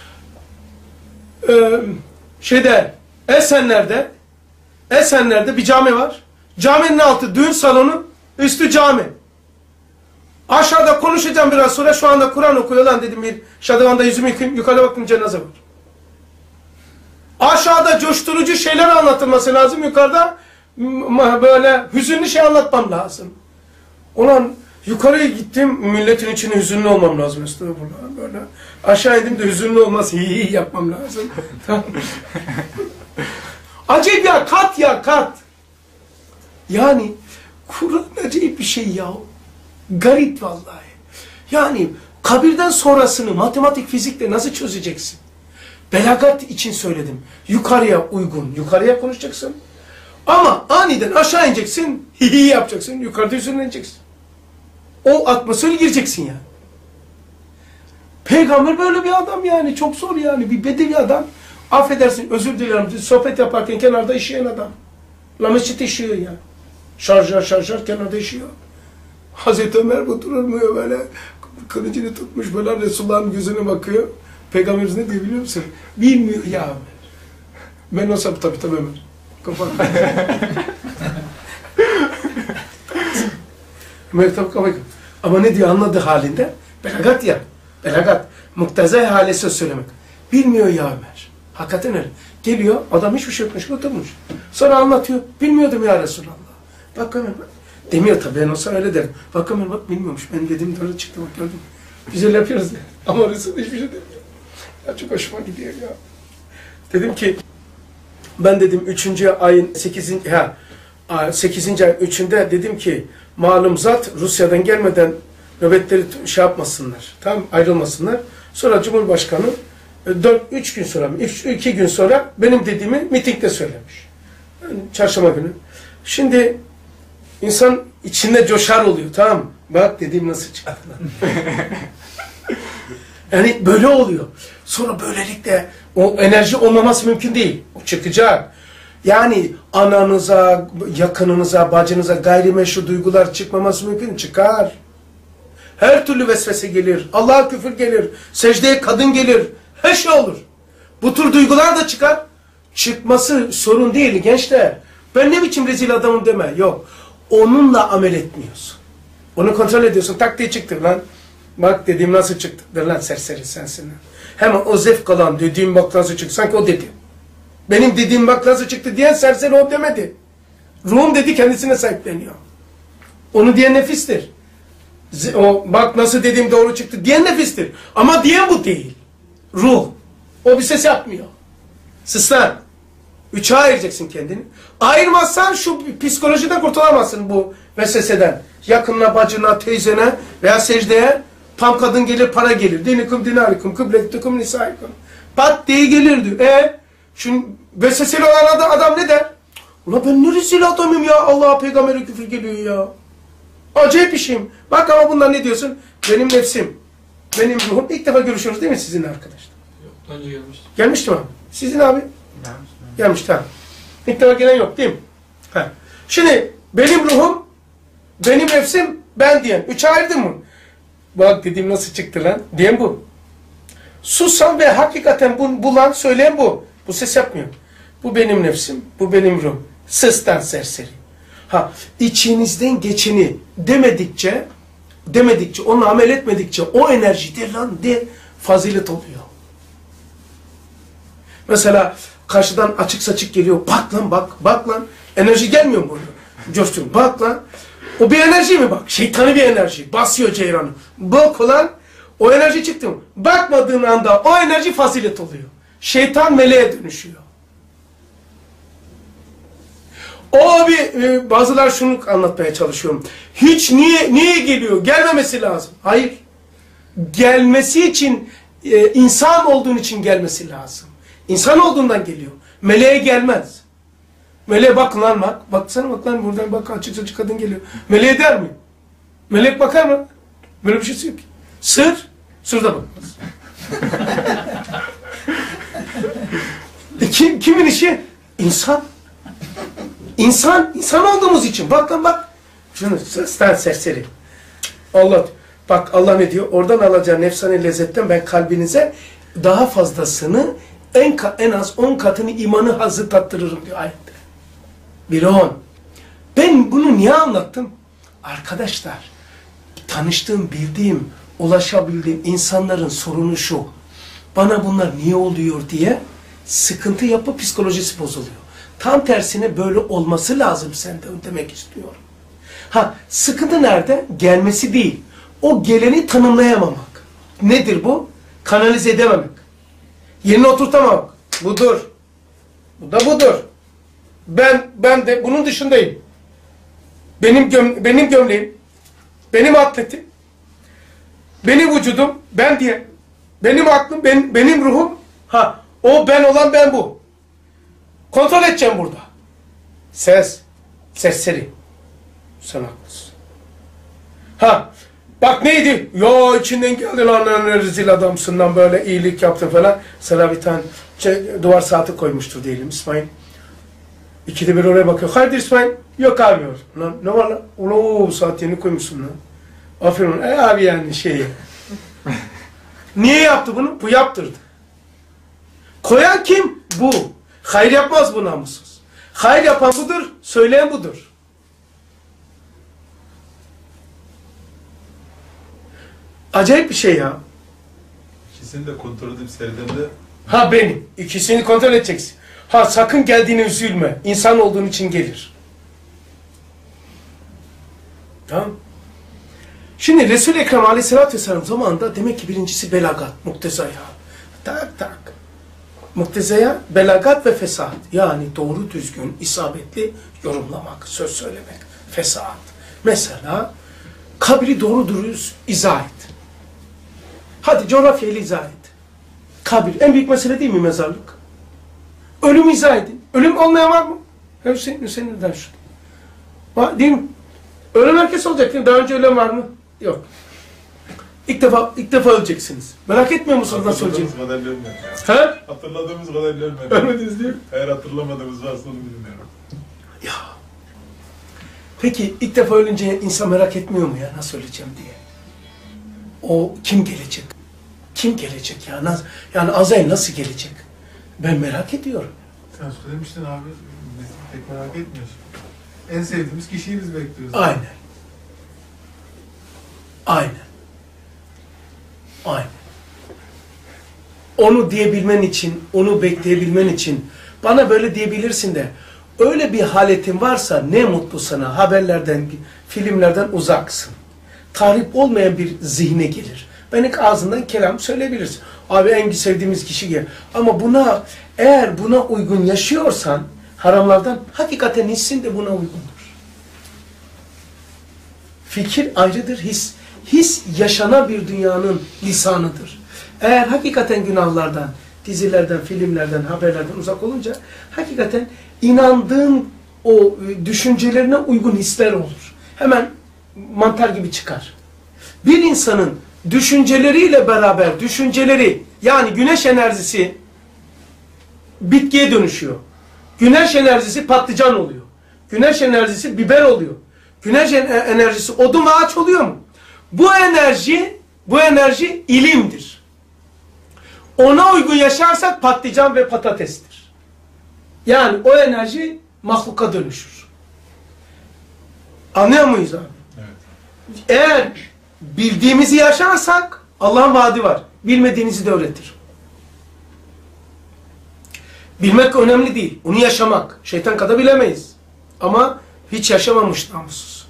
Ee, şeyde, Esenler'de Esenler'de bir cami var. Caminin altı düğün salonu, üstü cami. Aşağıda konuşacağım biraz sonra, şu anda Kur'an okuyor lan dedim, bir şadırvanda yüzümü yıkayayım, yukarıda baktım cenaze var. Aşağıda coşturucu şeyler anlatılması lazım, yukarıda böyle hüzünlü şey anlatmam lazım. Ulan yukarıya gittim, milletin içine hüzünlü olmam lazım. Estağfurullah, böyle. Aşağı indim de hüzünlü olmaz, iyi iyi yapmam lazım. Acayip ya, kat ya kat. Yani Kur'an acayip bir şey ya. Garip vallahi. Yani kabirden sonrasını matematik, fizikle nasıl çözeceksin? Belagat için söyledim. Yukarıya uygun, yukarıya konuşacaksın. Ama aniden aşağı ineceksin, hihi yapacaksın, yukarıda hüzünleneceksin. O atmosfere gireceksin yani. Peygamber böyle bir adam yani, çok zor yani, bir bedevi adam. Affedersin, özür dilerim, sohbet yaparken kenarda işeyen adam. La mescid işiyor ya. Şarjör şarjör kenarda işiyor. Hazreti Ömer bu durmuyor böyle, kılıcını tutmuş böyle Resulullah'ın gözüne bakıyor. Peygamberimiz ne diyor biliyor musun? Bilmiyor ya Ömer. Ben olsam tabii tabii Ömer. Kapat. Ömer tabii kapat. Ama ne diyor anladığı halinde? Belagat ya. Belagat. Muktezai hale söz söylemek. Bilmiyor ya Ömer. Hakikaten öyle. Geliyor, adam hiçbir şey yokmuş, oturmuş. Sonra anlatıyor. Bilmiyordum ya Resulallah. Bak Ömer bak. Demiyor tabii, ben olsa öyle derim. Bak Ömer bak, bilmiyormuş. Ben dediğim doğru çıktı, bak gördün. Güzel yapıyoruz. Ama Resul hiçbir şey demiyor. Ya çok hoşuma gidiyor ya. Dedim ki, ben dedim üçüncü ayın sekizinci ha sekizinci ayın üçünde dedim ki, malum zat Rusya'dan gelmeden nöbetleri şey yapmasınlar. Tamam, ayrılmasınlar. Sonra Cumhurbaşkanı dört üç gün sonra, iki gün sonra benim dediğimi mitingde söylemiş. Yani çarşamba günü. Şimdi insan içinde coşar oluyor, tamam mı? Bak dediğim nasıl çıktı lan. Yani böyle oluyor. Sonra böylelikle o enerji olmaması mümkün değil. O çıkacak. Yani ananıza, yakınınıza, bacınıza gayrimeşru duygular çıkmaması mümkün. Çıkar. Her türlü vesvese gelir. Allah'a küfür gelir. Secdeye kadın gelir. Her şey olur. Bu tür duygular da çıkar. Çıkması sorun değil gençler. Ben ne biçim rezil adamım deme. Yok. Onunla amel etmiyorsun. Onu kontrol ediyorsun. Tak diye çıktı lan. Bak dediğim nasıl çıktı. Der lan serseri sensin. Hemen o zevk alan dediğim bak nasıl çıktı. Sanki o dedi. Benim dediğim bak nasıl çıktı diyen serseri o demedi. Ruhum dedi, kendisine sahipleniyor. Onu diyen nefistir. O bak nasıl dediğim doğru çıktı diyen nefistir. Ama diyen bu değil. Ruh. O bir ses yapmıyor. Sıslan. Üçe ayıracaksın kendini. Ayırmazsan şu psikolojiden kurtulamazsın bu vesveseden. Yakınına, bacına, teyzene veya secdeye tam kadın gelir, para gelir. Dinikum dinarikum, kıbletikum nisaikum. Pat diye gelir diyor. E şu vesveseli olan adam, adam ne der? Ulan ben ne rezil adamım ya, Allah'a peygambere küfür geliyor ya. Acayip bir şeyim. Bak ama bunlar ne diyorsun? Benim nefsim, benim ruhum. İlk defa görüşüyoruz değil mi sizinle arkadaşlar? Yok, önce gelmiştim. Gelmişti mi abi? Sizin abi? Gelmiş. Gelmiş tamam. İlk defa gelen yok değil mi? Ha. Şimdi benim ruhum, benim nefsim, ben diyen. Üçe ayırdın mı? Bak dediğim nasıl çıktı lan? Diyen bu. Susan ve hakikaten bu, bulan söyleyen bu. Bu ses yapmıyor. Bu benim nefsim, bu benim ruhum. Sıstan serseri. Ha, içinizden geçeni demedikçe, demedikçe, onu amel etmedikçe o enerji de lan de fazilet oluyor. Mesela karşıdan açık saçık geliyor. Bak lan bak, bak lan. Enerji gelmiyor mu orada? Coştun. Bak lan. O bir enerji mi bak? Şeytani bir enerji. Basıyor ceyranı. Bak ulan. O enerji çıktı mı? Bakmadığın anda o enerji fazilet oluyor. Şeytan meleğe dönüşüyor. O abi e, bazılar şunu anlatmaya çalışıyorum. Hiç niye niye geliyor? Gelmemesi lazım. Hayır. Gelmesi için e, insan olduğun için gelmesi lazım. İnsan olduğundan geliyor. Meleğe gelmez. Meleğe bak lan bak. Baksana bak lan buradan bak açık açık kadın geliyor. Meleğe der mi? Melek bakar mı? Böyle bir şey yok ki. Sır, sır da bakmaz. e kim, kimin işi? İnsan. İnsan, insan olduğumuz için. Bak lan bak. Şunu sen serseri. Allah, bak Allah ne diyor? Oradan alacağı nefsani lezzetten ben kalbinize daha fazlasını en, en az on katını imanı hazzı tattırırım diyor ayette. Bir on. Ben bunu niye anlattım? Arkadaşlar, tanıştığım, bildiğim, ulaşabildiğim insanların sorunu şu. Bana bunlar niye oluyor diye sıkıntı yapıp psikolojisi bozuluyor. Tam tersine böyle olması lazım sende demek istiyorum. Ha, sıkıntı nerede? Gelmesi değil. O geleni tanımlayamamak. Nedir bu? Kanalize edememek. Yerine oturtamamak. Budur. Bu da budur. Ben ben de bunun dışındayım. Benim göm benim gömleğim, benim atletim, benim vücudum, ben diye, benim aklım, ben, benim ruhum, ha o ben olan ben bu. Kontrol edeceğim burada. Ses, serseri. Sen haklısın. Ha, bak neydi? Yo içinden geldi lan, rezil adamsın lan, böyle iyilik yaptın falan. Sana bir tane şey, duvar saati koymuştur diyelim İsmail. İkide bir oraya bakıyor. Hayırdır İsmail? Yok abi var. Lan ne var lan? Ulan saat yeni koymuşsun lan. Aferin. E abi yani şeyi. Niye yaptı bunu? Bu yaptırdı. Koyan kim? Bu. Hayır yapmaz bu namussuz. Hayır yapan budur, söyleyen budur. Acayip bir şey ya. İkisini de kontrol edip seyredende... Ha benim. İkisini kontrol edeceksin. Ha sakın geldiğine üzülme. İnsan olduğun için gelir. Tamam. Şimdi Resul-i Ekrem Aleyhisselatü Vesselam zamanında demek ki birincisi belagat, muktezaya. Tak tak. Muktezaya, belagat ve fesat. Yani doğru düzgün, isabetli yorumlamak, söz söylemek. Fesat. Mesela kabri doğru dürüst izah et. Hadi coğrafyayla izah et. Kabir. En büyük mesele değil mi mezarlık? Ölüm izah edin. Ölüm olmayan var mı? Hüseyin, Hüseyin neden şu? Var, değil mi? Ölen herkes olacak değil mi? Daha önce ölen var mı? Yok. İlk defa, ilk defa öleceksiniz. Merak etmiyor musunuz nasıl öleceğinizi? Hatırladığımız kadar ölmedik. He? Hatırladığımız kadar ölmedik. Ölmediniz değil mi? Eğer hatırlamadığımız varsa onu bilmiyorum. Ya. Peki ilk defa ölünce insan merak etmiyor mu ya nasıl öleceğim diye? O kim gelecek? Kim gelecek ya? Nasıl, yani Azrail nasıl gelecek? Ben merak ediyorum. Sen söylemiştin abi, biz pek merak etmiyoruz. En sevdiğimiz kişiyi biz bekliyoruz. Aynen. Aynen. Aynen. Onu diyebilmen için, onu bekleyebilmen için bana böyle diyebilirsin de öyle bir haletin varsa ne mutlu sana. Haberlerden, filmlerden uzaksın. Tahrip olmayan bir zihne gelir. Ben ilk ağzından kelam söyleyebilirsin. Abi en sevdiğimiz kişi gel. Ama buna, eğer buna uygun yaşıyorsan haramlardan hakikaten hissin de buna uygundur. Fikir ayrıdır, his. His yaşanan bir dünyanın lisanıdır. Eğer hakikaten günahlardan, dizilerden, filmlerden, haberlerden uzak olunca hakikaten inandığın o düşüncelerine uygun hisler olur. Hemen mantar gibi çıkar. Bir insanın düşünceleriyle beraber düşünceleri, yani güneş enerjisi bitkiye dönüşüyor. Güneş enerjisi patlıcan oluyor. Güneş enerjisi biber oluyor. Güneş enerjisi odun ve ağaç oluyor mu? Bu enerji, bu enerji ilimdir. Ona uygun yaşarsak patlıcan ve patatestir. Yani o enerji mahluka dönüşür. Anlıyor muyuz abi? Evet. Eğer bildiğimizi yaşarsak Allah'ın vaadi var. Bilmediğinizi de öğretir. Bilmek önemli değil. Onu yaşamak. Şeytan kadar bilemeyiz. Ama hiç yaşamamış namussuz.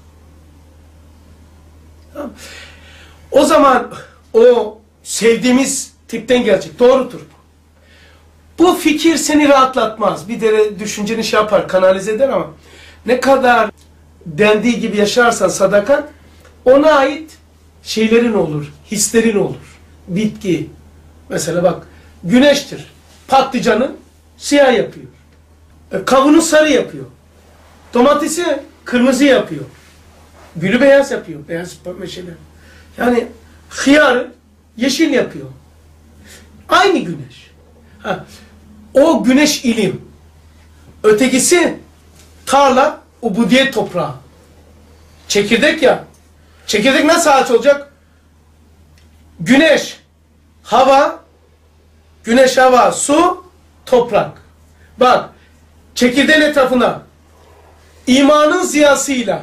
Tamam. O zaman o sevdiğimiz tipten gelecek. Doğrudur bu. Bu fikir seni rahatlatmaz. Bir de düşünceni şey yapar, kanalize eder ama ne kadar dendiği gibi yaşarsan sadakat, ona ait şeylerin olur, hislerin olur. Bitki. Mesela bak, güneştir. Patlıcanı siyah yapıyor. E, kavunu sarı yapıyor. Domatesi kırmızı yapıyor. Gülü beyaz yapıyor. Beyaz meşeler. Yani hıyarı yeşil yapıyor. Aynı güneş. Ha, o güneş ilim. Ötekisi tarla, ubudiyet toprağı. Çekirdek ya. Çekirdek nasıl ağaç olacak? Güneş, hava, güneş, hava, su, toprak. Bak, çekirdeğin etrafına imanın ziyasıyla,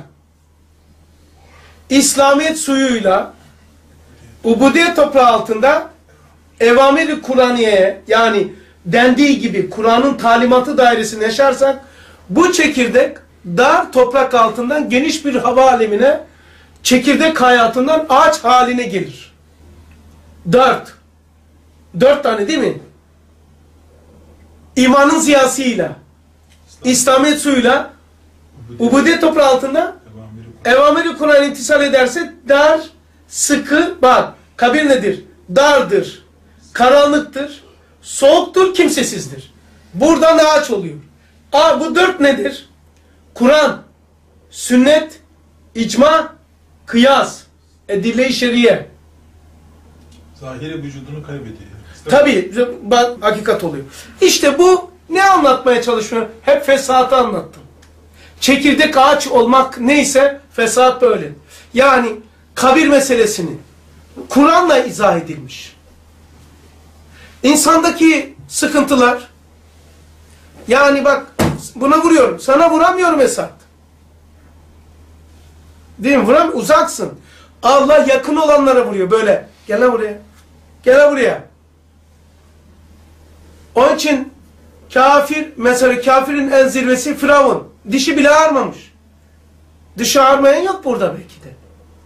İslamiyet suyuyla, ubudiyet toprağı altında evamir-i Kur'aniye'ye, yani dendiği gibi Kur'an'ın talimatı dairesinde yaşarsak, bu çekirdek dar toprak altından geniş bir hava alemine, çekirdek hayatından ağaç haline gelir. Dört. Dört tane değil mi? İmanın ziyasıyla, İslamiyet suyuyla, ubudiyet toprağı altında evamir-i Kur'an'a intisal ederse dar, sıkı, bak kabir nedir? Dardır, karanlıktır, soğuktur, kimsesizdir. Buradan ağaç oluyor. Aa, bu dört nedir? Kur'an, sünnet, icma, kıyas, edille-i şeriye. Zahiri vücudunu kaybediyor. Tabii, bak hakikat oluyor. İşte bu ne anlatmaya çalışıyor? Hep fesatı anlattım. Çekirdek ağaç olmak neyse fesat böyle. Yani kabir meselesini Kur'an'la izah edilmiş. İnsandaki sıkıntılar, yani bak buna vuruyorum, sana vuramıyorum Esat. Değil mi? Vuram, uzaksın. Allah yakın olanlara vuruyor böyle. Gel lan buraya. Gel lan buraya. Onun için kafir, mesela kafirin en zirvesi Firavun. Dişi bile ağarmamış. Dişi ağarmayan yok burada belki de.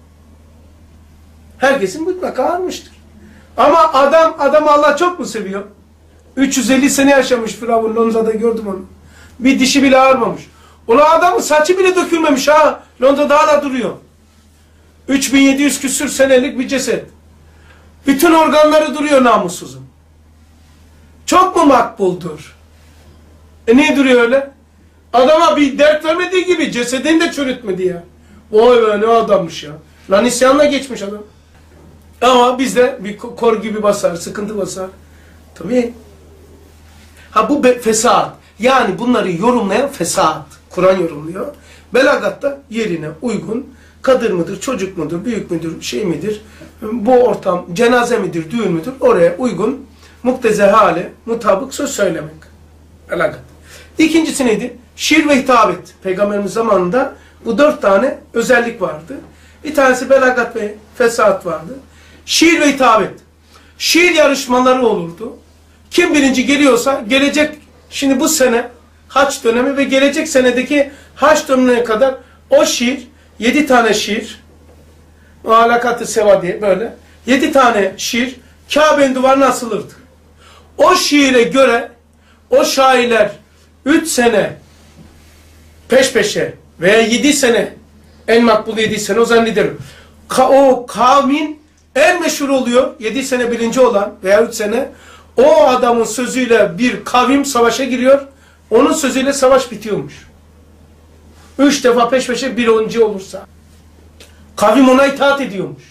Herkesin mutlaka ağarmıştır. Ama adam, adam Allah çok mu seviyor? üç yüz elli sene yaşamış Firavun. Londra'da gördüm onu. Bir dişi bile ağarmamış. Ulan adamın saçı bile dökülmemiş ha. Londra'da hala duruyor. üç bin yedi yüz küsür senelik bir ceset. Bütün organları duruyor namussuzun. Çok mu makbuldur? E niye duruyor öyle? Adama bir dert vermediği gibi cesedini de çürütmedi ya. Vay be ne adammış ya. Lan isyanla geçmiş adam. Ama bizde bir kor gibi basar, sıkıntı basar. Tabii. Ha bu fesat. Yani bunları yorumlayan fesat. Kur'an yorumluyor. Belagatta yerine uygun, kadır mıdır, çocuk mudur, büyük müdür, şey midir, bu ortam cenaze midir, düğün müdür, oraya uygun, mukteze hale, mutabık söz söylemek. Belagat. İkincisi neydi? Şiir ve hitabet. Peygamberimiz zamanında bu dört tane özellik vardı. Bir tanesi belagat ve fesat vardı. Şiir ve hitabet. Şiir yarışmaları olurdu. Kim birinci geliyorsa gelecek, şimdi bu sene haç dönemi ve gelecek senedeki haç dönemine kadar o şiir, yedi tane şiir, muhalakat-ı seva diye böyle, yedi tane şiir Kabe'nin duvarına asılırdı. O şiire göre o şairler üç sene peş peşe veya yedi sene, en makbul yedi sene, o zannederim. Ka o kavmin en meşhur oluyor, yedi sene birinci olan veya üç sene, o adamın sözüyle bir kavim savaşa giriyor, onun sözüyle savaş bitiyormuş. Üç defa peş peşe birinci olursa. Kavim ona itaat ediyormuş.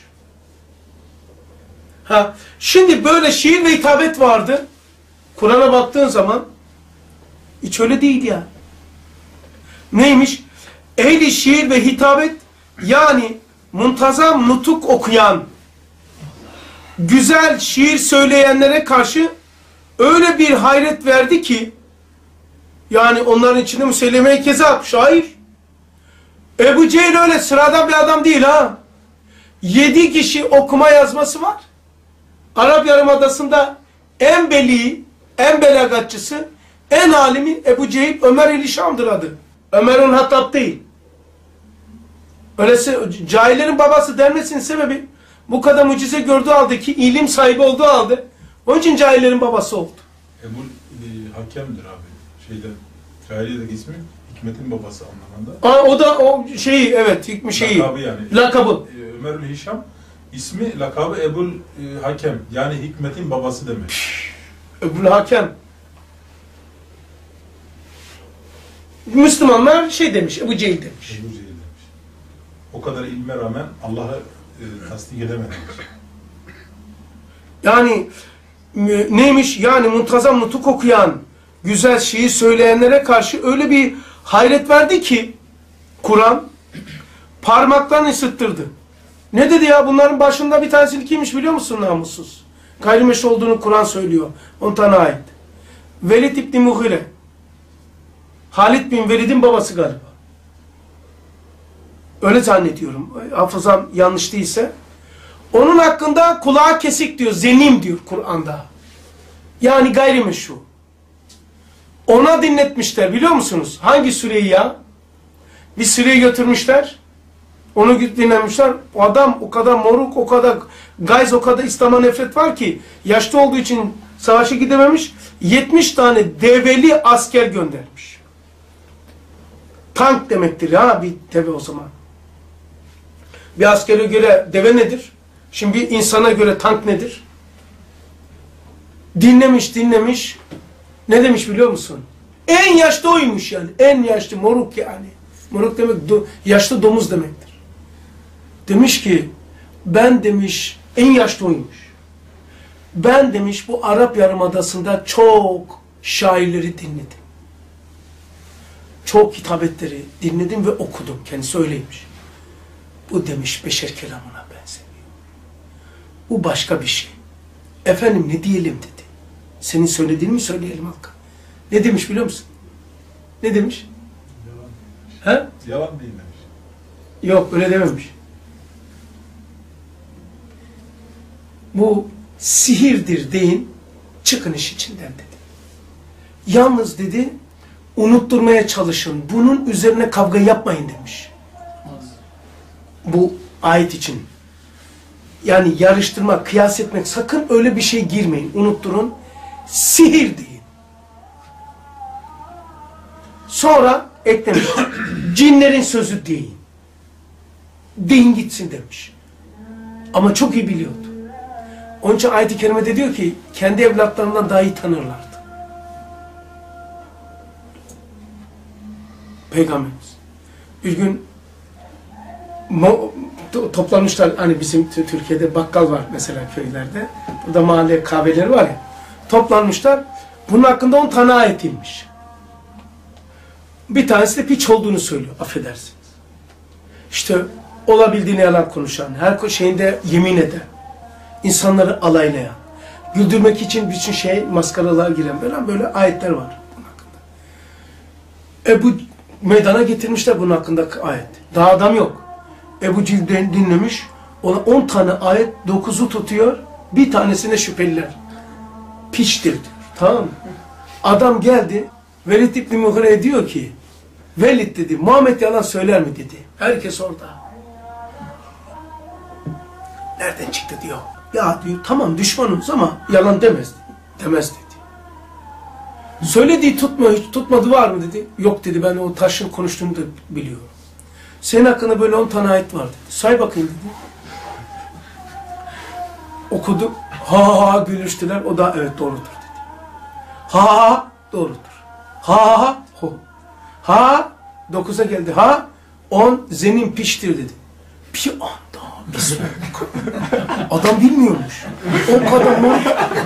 Ha, şimdi böyle şiir ve hitabet vardı. Kur'an'a baktığın zaman hiç öyle değil ya. Neymiş? Ehli şiir ve hitabet, yani muntazam nutuk okuyan, güzel şiir söyleyenlere karşı öyle bir hayret verdi ki, yani onların içinde Müseyleme-i Kezzab, şair. Ebu Cehil öyle sıradan bir adam değil ha. Yedi kişi okuma yazması var. Arap Yarımadası'nda en beli, en belagatçısı, en alimi Ebu Cehil, Ömer el Şam'dır adı. Ömer'in Hattab değil. Öylesi cahillerin babası denmesinin sebebi, bu kadar mucize gördüğü halde, ki ilim sahibi olduğu halde, onun için cahillerin babası oldu. Ebu e, Hakem'dir abi. Şeyde, cahiliyedeki ismi hikmetin babası anlamında. Aa, o da o şeyi, evet, hikmi şeyi. Lakabı yani. Lakabı. Ee, Ömerül Hişam ismi, lakabı Ebul e, Hakem. Yani hikmetin babası demek. Ebul Hakem. Müslümanlar şey demiş, Ebu Cehil demiş. Ebu Cehil demiş. O kadar ilme rağmen Allah'ı e, tasdik edememiş. Yani e, neymiş? Yani muntazam nutuk okuyan, güzel şeyi söyleyenlere karşı öyle bir hayret verdi ki Kur'an parmaklarını ısıttırdı. Ne dedi ya? Bunların başında bir tanesi kimmiş biliyor musun namussuz? Gayrimeşru olduğunu Kur'an söylüyor. on tane ayet. Velid İbni Mughire. Halid bin Velid'in babası galiba. Öyle zannediyorum. Hafızam yanlış değilse. Onun hakkında kulağı kesik diyor. Zenim diyor Kur'an'da. Yani gayrimeşru. Ona dinletmişler biliyor musunuz? Hangi süreyi ya? Bir süreyi götürmüşler. Onu dinlemişler. O adam o kadar moruk, o kadar gayz, o kadar İslam'a nefret var ki yaşlı olduğu için savaşa gidememiş. yetmiş tane develi asker göndermiş. Tank demektir ha bir deve o zaman. Bir askere göre deve nedir? Şimdi bir insana göre tank nedir? Dinlemiş dinlemiş. Ne demiş biliyor musun? En yaşlı oymuş yani. En yaşlı moruk yani. Moruk demek do, yaşlı domuz demektir. Demiş ki ben demiş en yaşlı oymuş. Ben demiş bu Arap Yarımadası'nda çok şairleri dinledim. Çok hitabetleri dinledim ve okudum. Kendisi öyleymiş. Bu demiş beşer kelamına benzemiyor. Bu başka bir şey. Efendim ne diyelim dedi. Senin söylediğini mi söyleyelim halka? Ne demiş biliyor musun? Ne demiş? Yalan, He? Yalan değil demiş. Yok öyle dememiş. Bu sihirdir deyin, çıkın iş içinden dedi. Yalnız dedi, unutturmaya çalışın, bunun üzerine kavga yapmayın demiş. Bu ayet için. Yani yarıştırmak, kıyas etmek, sakın öyle bir şey girmeyin, unutturun. Sihir deyin. Sonra eklemiş, cinlerin sözü deyin. Deyin gitsin demiş. Ama çok iyi biliyordu. Onun için ayet-i kerimede diyor ki, kendi evlatlarından daha iyi tanırlardı. Peygamberimiz. Bir gün toplanmışlar, hani bizim Türkiye'de bakkal var mesela köylerde. Burada mahalle kahveleri var ya. Toplanmışlar. Bunun hakkında on tane ayet inmiş. Bir tanesi de piç olduğunu söylüyor. Affedersiniz. İşte olabildiğine yalan konuşan, her şeyinde yemin eden, insanları alaylayan, güldürmek için bütün şey maskaralar giren böyle böyle ayetler var bunun hakkında. Ebu meydana getirmişler bunun hakkında ayet. Daha adam yok. Ebu Cehil dinlemiş. Ona on tane ayet, dokuzu tutuyor. Bir tanesine şüpheliler. Piçtir diyor. Tamam mı? Adam geldi. Velid İbni Mughire'ye diyor ki, Velid dedi, Muhammed yalan söyler mi dedi. Herkes orada. Nereden çıktı diyor. Ya diyor, tamam düşmanımız ama yalan demez. Demez dedi. Söylediği tutmuyor, hiç tutmadı var mı dedi. Yok dedi, ben o taşın konuştuğunu da biliyorum. Senin hakkında böyle on tane ayet var dedi. Say bakayım dedi. Okudu. Ha ha ha gülüştüler. O da evet doğrudur dedi. Ha ha ha doğrudur. Ha ha ha ho. Ha dokuza geldi. Ha on zemin piştir dedi. Bir anda bir soğuk. Adam bilmiyormuş. O kadar mı?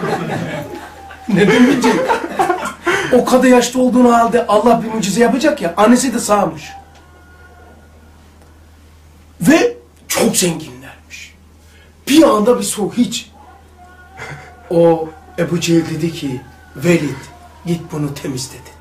Neden bilecek? O kadar yaşlı olduğunu halde Allah bir mucize yapacak ya. Annesi de sağmış. Ve çok zenginlermiş. Bir anda bir soğuk hiç. O Ebu Cehil dedi ki, Velid git bunu temizle dedi.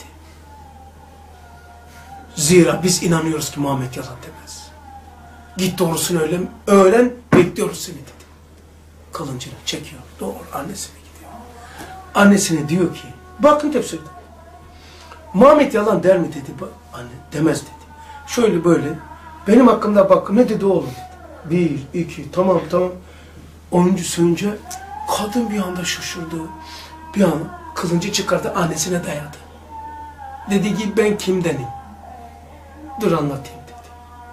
Zira biz inanıyoruz ki Muhammed yalan demez. Git doğrusunu öğren, öğren bekliyoruz seni dedi. Kılıncını çekiyor. Doğru annesine gidiyor. Annesine diyor ki, bakın tefsirde. Muhammed yalan der mi dedi. Anne demez dedi. Şöyle böyle. Benim hakkımda bak ne dedi oğlum dedi. Bir, iki, tamam tamam. Onuncu sönünce kadın bir anda şaşırdı. Bir an kılıncı çıkardı annesine dayadı. Dedi ki ben kimdenim? Dur anlatayım dedi.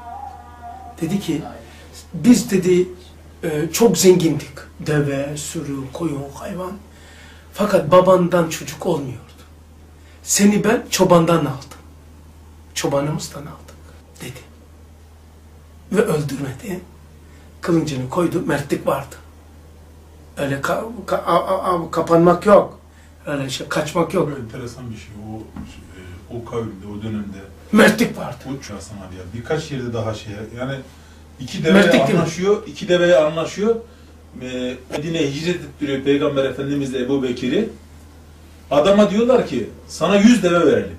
Dedi ki biz dedi e, çok zengindik. Deve, sürü, koyun, hayvan. Fakat babandan çocuk olmuyordu. Seni ben çobandan aldım. Çobanımızdan aldık dedi. Ve öldürmedi. Kılıncını koydu, mertlik vardı. Öyle ka ka a a kapanmak yok. Öyle şey, kaçmak yok. Çok enteresan bir şey. O, e, o kavimde, o dönemde Mertlik vardı. o Hasan abi ya. Birkaç yerde daha şey. Yani iki deve Mertlik değil mi? anlaşıyor. iki deveye anlaşıyor. E, Medine'ye hicret ettiriyor Peygamber Efendimizle Ebu Bekir'i. Adama diyorlar ki sana yüz deve verelim.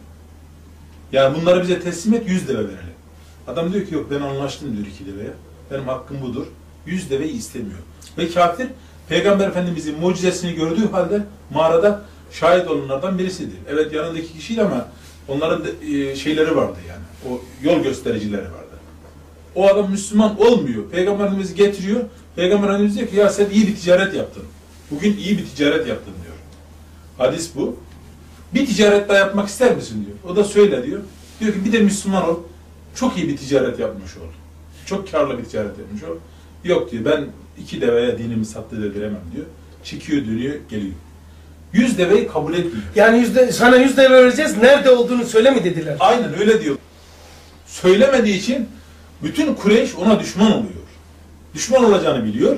Yani bunları bize teslim et, yüz deve verelim. Adam diyor ki yok ben anlaştım diyor iki deveye. Benim hakkım budur. Yüz deveyi istemiyor. Ve kafir Peygamber Efendimizin mucizesini gördüğü halde mağarada şahit olanlardan birisidir. Evet yanındaki kişiydi ama onların da, e, şeyleri vardı yani. O yol göstericileri vardı. O adam Müslüman olmuyor. Peygamber Efendimiz getiriyor. Peygamber Efendimiz diyor ki ya sen iyi bir ticaret yaptın. Bugün iyi bir ticaret yaptın diyor. Hadis bu. Bir ticaret daha yapmak ister misin diyor. O da söyle diyor. Diyor ki bir de Müslüman ol. Çok iyi bir ticaret yapmış ol. Çok karlı bir ticaret yapmış ol. Yok diyor ben iki deveye dinimi sattı dediremem diyor. Çıkıyor dönüyor geliyor. Yüz deveyi kabul etmiyor. Yani yüzde, sana yüz deve vereceğiz, nerede olduğunu söyle mi dediler. Aynen öyle diyor. Söylemediği için bütün Kureyş ona düşman oluyor. Düşman olacağını biliyor.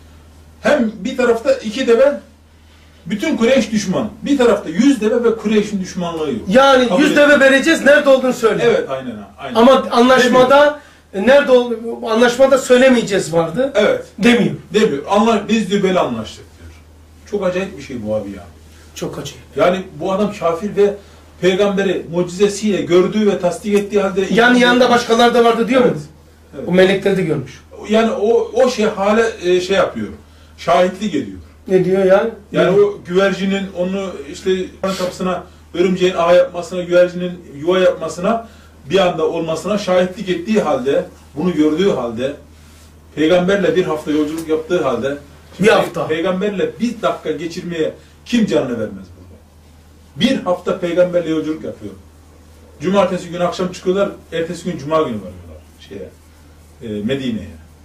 Hem bir tarafta iki deve, bütün Kureyş düşman. Bir tarafta yüz deve ve Kureyş'in düşmanlığı yok. Yani Kabul yüz etmiyor. deve vereceğiz, nerede olduğunu söyle. Evet aynen. aynen. Ama anlaşmada e, nerede olduğunu, anlaşmada söylemeyeceğiz vardı. Evet. Demiyor. Demiyor. Anla, biz diyor böyle anlaştık diyor. Çok acayip bir şey bu abi ya. Çok acayip. Yani bu adam kafir ve peygamberi mucizesiyle gördüğü ve tasdik ettiği halde... Yani yanında başkaları da vardı diyor Evet. mu? Evet. O melekleri de görmüş. Yani o o şey hale e, şey yapıyor. Şahitlik ediyor. Ne diyor yani? Yani o güvercinin onu işte kapısına, örümceğin ağ yapmasına, güvercinin yuva yapmasına, bir anda olmasına şahitlik ettiği halde, bunu gördüğü halde, peygamberle bir hafta yolculuk yaptığı halde, bir hafta. Peygamberle bir dakika geçirmeye kim canını vermez burada? Bir hafta peygamberle yolculuk yapıyor. Cumartesi günü akşam çıkıyorlar, ertesi gün cuma günü varıyorlar şeye, e, Medine'ye.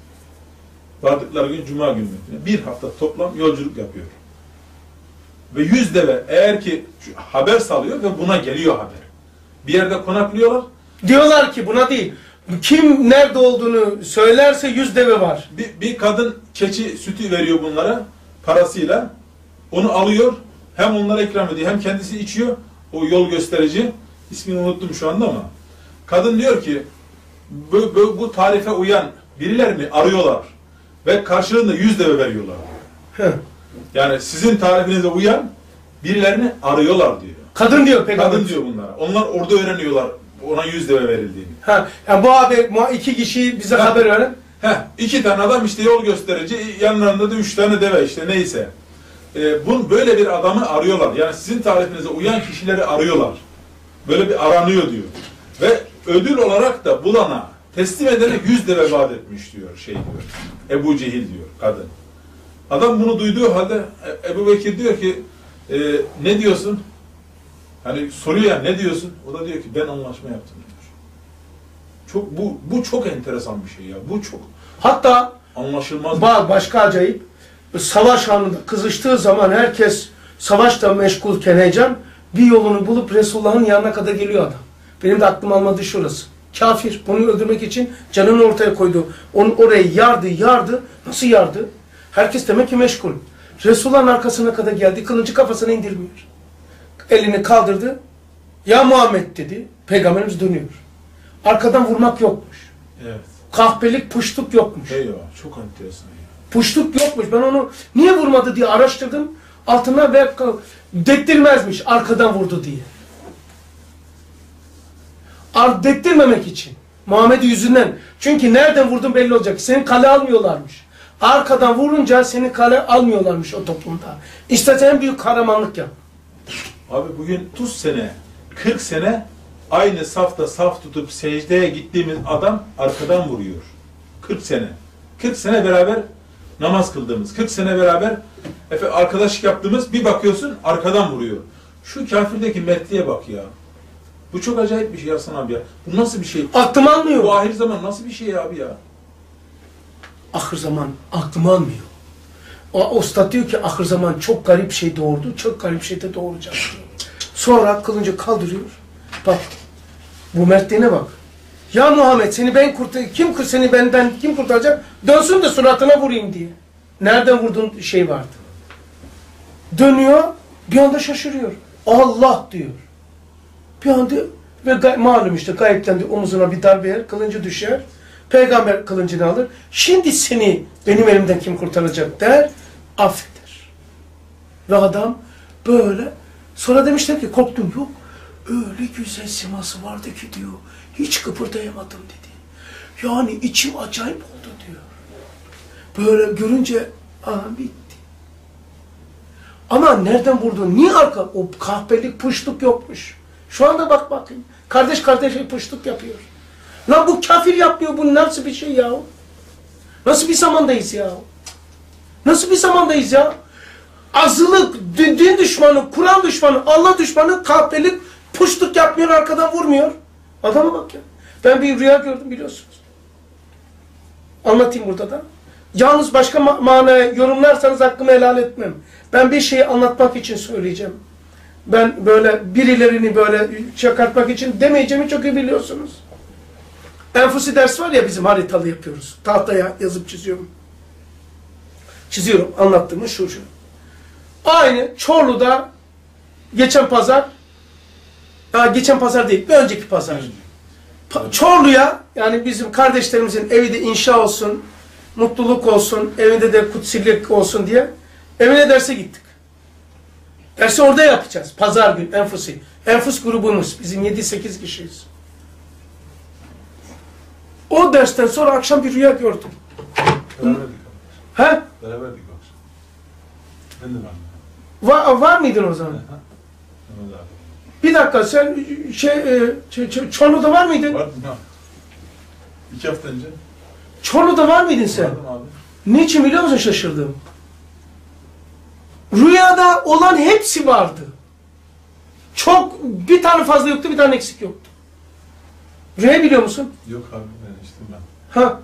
Vardıkları gün cuma günü Medine. Bir hafta toplam yolculuk yapıyor. Ve yüz deve eğer ki haber salıyor ve buna geliyor haber. Bir yerde konaklıyorlar. Diyorlar ki buna değil. Kim nerede olduğunu söylerse yüz deve var. Bir, bir kadın keçi sütü veriyor bunlara parasıyla. Onu alıyor. Hem onlara ikram ediyor hem kendisi içiyor. O yol gösterici. İsmini unuttum şu anda ama. Kadın diyor ki bu, bu, bu tarife uyan birilerini arıyorlar. Ve karşılığında yüz deve veriyorlar. Heh. Yani sizin tarifinize uyan birilerini arıyorlar diyor. Kadın diyor peygamber. Kadın diyor bunlara. Onlar orada öğreniyorlar ona yüz deve verildiğini. Ha, yani bu abi bu iki kişi bize Ha. haber veren. Heh, iki tane adam işte yol gösterici, yanlarında da üç tane deve işte neyse. Ee, bunu böyle bir adamı arıyorlar. Yani sizin tarifinize uyan kişileri arıyorlar. Böyle bir aranıyor diyor. Ve ödül olarak da bulana, teslim edene yüz deve vaat etmiş diyor şey diyor. Ebu Cehil diyor kadın. Adam bunu duyduğu halde Ebu Bekir diyor ki e, ne diyorsun? Hani soruyor ya ne diyorsun? O da diyor ki ben anlaşma yaptım diyor. Çok bu bu çok enteresan bir şey ya. Bu çok Hatta anlaşılmaz. ba başka acayip. Savaş anında kızıştığı zaman herkes savaşta meşgulken heyecan bir yolunu bulup Resulullah'ın yanına kadar geliyor adam. Benim de aklım almadı şurası. Kafir. Bunu öldürmek için canını ortaya koydu. Onu orayı yardı, yardı. Nasıl yardı? Herkes demek ki meşgul. Resulullah'ın arkasına kadar geldi. Kılıncı kafasına indirmiyor. Elini kaldırdı. Ya Muhammed dedi. Peygamberimiz dönüyor. Arkadan vurmak yokmuş. Evet. Kahpelik, puştuk yokmuş. Eyvah. Çok enteresan ya. Puştuk yokmuş. Ben onu niye vurmadı diye araştırdım. Altına ve dettirmezmiş arkadan vurdu diye. Ar dettirmemek için. Muhammed'i yüzünden. Çünkü nereden vurdun belli olacak. Seni kale almıyorlarmış. Arkadan vurunca seni kale almıyorlarmış o toplumda. İşte en büyük kahramanlık yap. Abi bugün otuz sene, kırk sene aynı safta saf tutup secdeye gittiğimiz adam arkadan vuruyor. kırk sene. kırk sene beraber namaz kıldığımız, kırk sene beraber efe, arkadaşlık yaptığımız bir bakıyorsun arkadan vuruyor. Şu kafirdeki mertliğe bak ya. Bu çok acayip bir şey Hasan abi ya. Bu nasıl bir şey? Aklım almıyor. Bu ahir zaman nasıl bir şey abi ya? Ahir zaman aklım almıyor. O usta diyor ki ahir zaman çok garip şey doğurdu, çok garip şey de doğuracak. Sonra kılıncı kaldırıyor. Bak, bu mertliğine bak. Ya Muhammed seni ben kurtar, kim seni benden kim kurtaracak? Dönsün de suratına vurayım diye. Nereden vurduğun şey vardı. Dönüyor, bir anda şaşırıyor. Allah diyor. Bir anda ve malum işte gayipten de omuzuna bir darbe yer, kılıncı düşer. Peygamber kılıncını alır. Şimdi seni benim elimden kim kurtaracak der, affeder. Ve adam böyle, sonra demişler ki korktum, yok. Öyle güzel siması vardı ki diyor, hiç kıpırdayamadım dedi. Yani içim acayip oldu diyor. Böyle görünce, aha bitti. Ama nereden vurdun? Niye arka? O kahpelik, puşluk yokmuş. Şu anda bak bakayım. Kardeş kardeşe puşluk yapıyor. Lan bu kafir yapmıyor. Bu nasıl bir şey ya? Nasıl bir zamandayız ya? Nasıl bir zamandayız ya? Azılık, din, din düşmanı, Kur'an düşmanı, Allah düşmanı, kahpelik, puşluk yapmıyor, arkadan vurmuyor. Adama bak ya. Ben bir rüya gördüm biliyorsunuz. Anlatayım burada da. Yalnız başka ma manaya yorumlarsanız hakkımı helal etmem. Ben bir şeyi anlatmak için söyleyeceğim. Ben böyle birilerini böyle çakartmak için demeyeceğimi çok iyi biliyorsunuz. Enfusi ders var ya bizim haritalı yapıyoruz. Tahtaya yazıp çiziyorum. Çiziyorum. Anlattığımız şu şu. Aynı Çorlu'da geçen pazar, ha, geçen pazar değil, bir önceki pazar. Pa Çorlu'ya, yani bizim kardeşlerimizin evi de inşa olsun, mutluluk olsun, evinde de kutsilik olsun diye evine derse gittik. Dersi orada yapacağız. Pazar gün Enfusi. Enfus grubumuz. Bizim yedi sekiz kişiyiz. O dersten sonra akşam bir rüya gördüm. Beraberdik. He? Beraberdik bak. Ben de varım. Va var mıydın o zaman? Mehmet abi. Bir dakika sen şey, e, Çorlu'da var mıydın? Vardım ha. İki hafta önce. Çorlu'da var mıydın sen? Vardım abi. Niçin biliyor musun şaşırdım? Rüyada olan hepsi vardı. Çok, bir tane fazla yoktu, bir tane eksik yoktu. Rüya biliyor musun? Yok abi ben içtim ben. Ha.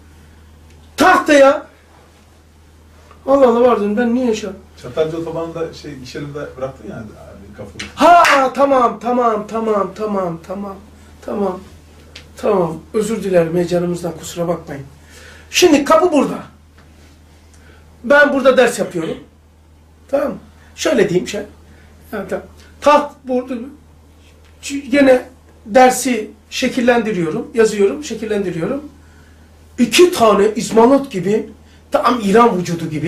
Tahtaya Allah Allah vardı, ben niye yaşadım? Çatalca otobanında şey iş yerinde bıraktın ya abi kafayı. Ha tamam tamam tamam tamam tamam tamam tamam özür dilerim heyecanımızdan, kusura bakmayın. Şimdi kapı burada. Ben burada ders yapıyorum. Tamam mı? Şöyle diyeyim şey. Evet, tamam. Taht burada. Yine dersi şekillendiriyorum, yazıyorum, şekillendiriyorum. İki tane İzmalat gibi, tam İran vücudu gibi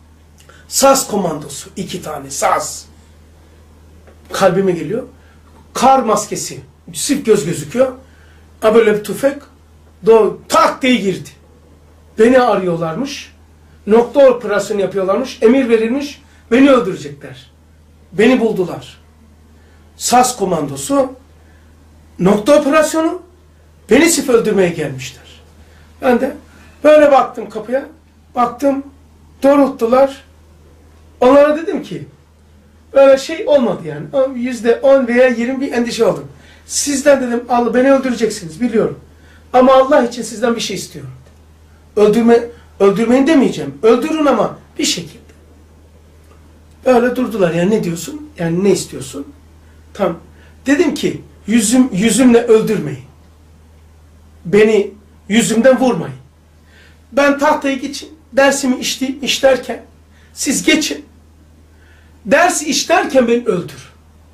saz komandosu, iki tane saz. Kalbime geliyor. Kar maskesi, sırf göz gözüküyor. Ha böyle bir tüfek, doğru, tak diye girdi. Beni arıyorlarmış. Nokta operasyonu yapıyorlarmış. Emir verilmiş. Beni öldürecekler. Beni buldular. Saz komandosu, nokta operasyonu, beni sırf öldürmeye gelmişler. Ben de böyle baktım kapıya. Baktım, doğrulttular. Onlara dedim ki, böyle şey olmadı yani. Yüzde on veya yirmi bir endişe oldum. Sizden dedim, Allah beni öldüreceksiniz biliyorum. Ama Allah için sizden bir şey istiyorum. Öldürme, öldürmeyin demeyeceğim. Öldürün ama bir şekilde. Böyle durdular. Yani ne diyorsun? Yani ne istiyorsun? Tamam. Dedim ki, yüzüm, yüzümle öldürmeyin. Beni yüzümden vurmayın. Ben tahtaya geçin. Dersimi işleyip işlerken siz geçin. Dersi işlerken beni öldür.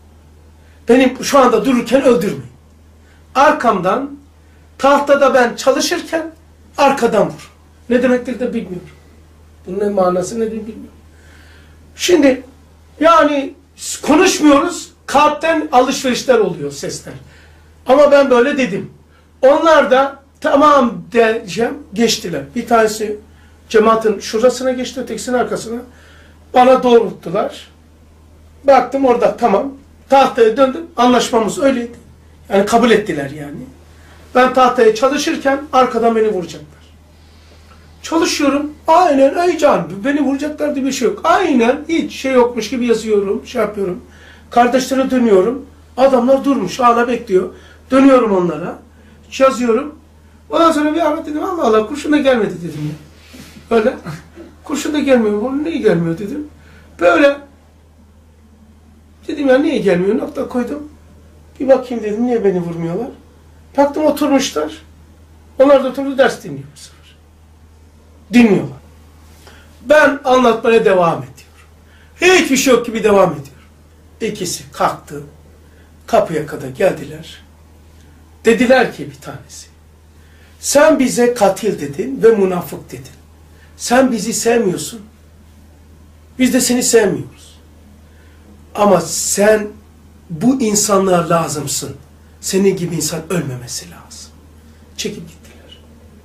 Benim şu anda dururken öldürmeyin. Arkamdan, tahtada ben çalışırken arkadan vur. Ne demektir de bilmiyorum. Bunun manası nedir bilmiyorum. Şimdi yani konuşmuyoruz, kalpten alışverişler oluyor, sesler. Ama ben böyle dedim. Onlar da tamam diyeceğim, geçtiler. Bir tanesi cemaatin şurasına geçti, ötekisinin arkasına. Bana doğrulttular. Baktım orada tamam. Tahtaya döndüm. Anlaşmamız öyleydi. Yani kabul ettiler yani. Ben tahtaya çalışırken arkadan beni vuracaklar. Çalışıyorum. Aynen ey can. Beni vuracaklar diye bir şey yok. Aynen hiç şey yokmuş gibi yazıyorum. Şey yapıyorum. Kardeşlere dönüyorum. Adamlar durmuş, hala bekliyor. Dönüyorum onlara. Yazıyorum. Ondan sonra bir ara dedim, Allah Allah kurşun da gelmedi dedim ya. Öyle. Kurşun da gelmiyor. Bunun niye gelmiyor dedim. Böyle. Dedim ya niye gelmiyor? Nokta koydum. Bir bakayım dedim, niye beni vurmuyorlar? Baktım oturmuşlar. Onlar da oturdu, ders dinliyor bu sefer. Dinliyorlar. Ben anlatmaya devam ediyorum. Hiçbir şey yok gibi devam ediyorum. İkisi kalktı. Kapıya kadar geldiler. Dediler ki bir tanesi, sen bize katil dedin ve münafık dedin. Sen bizi sevmiyorsun. Biz de seni sevmiyoruz. Ama sen bu insanlığa lazımsın. Senin gibi insan ölmemesi lazım. Çekip gittiler.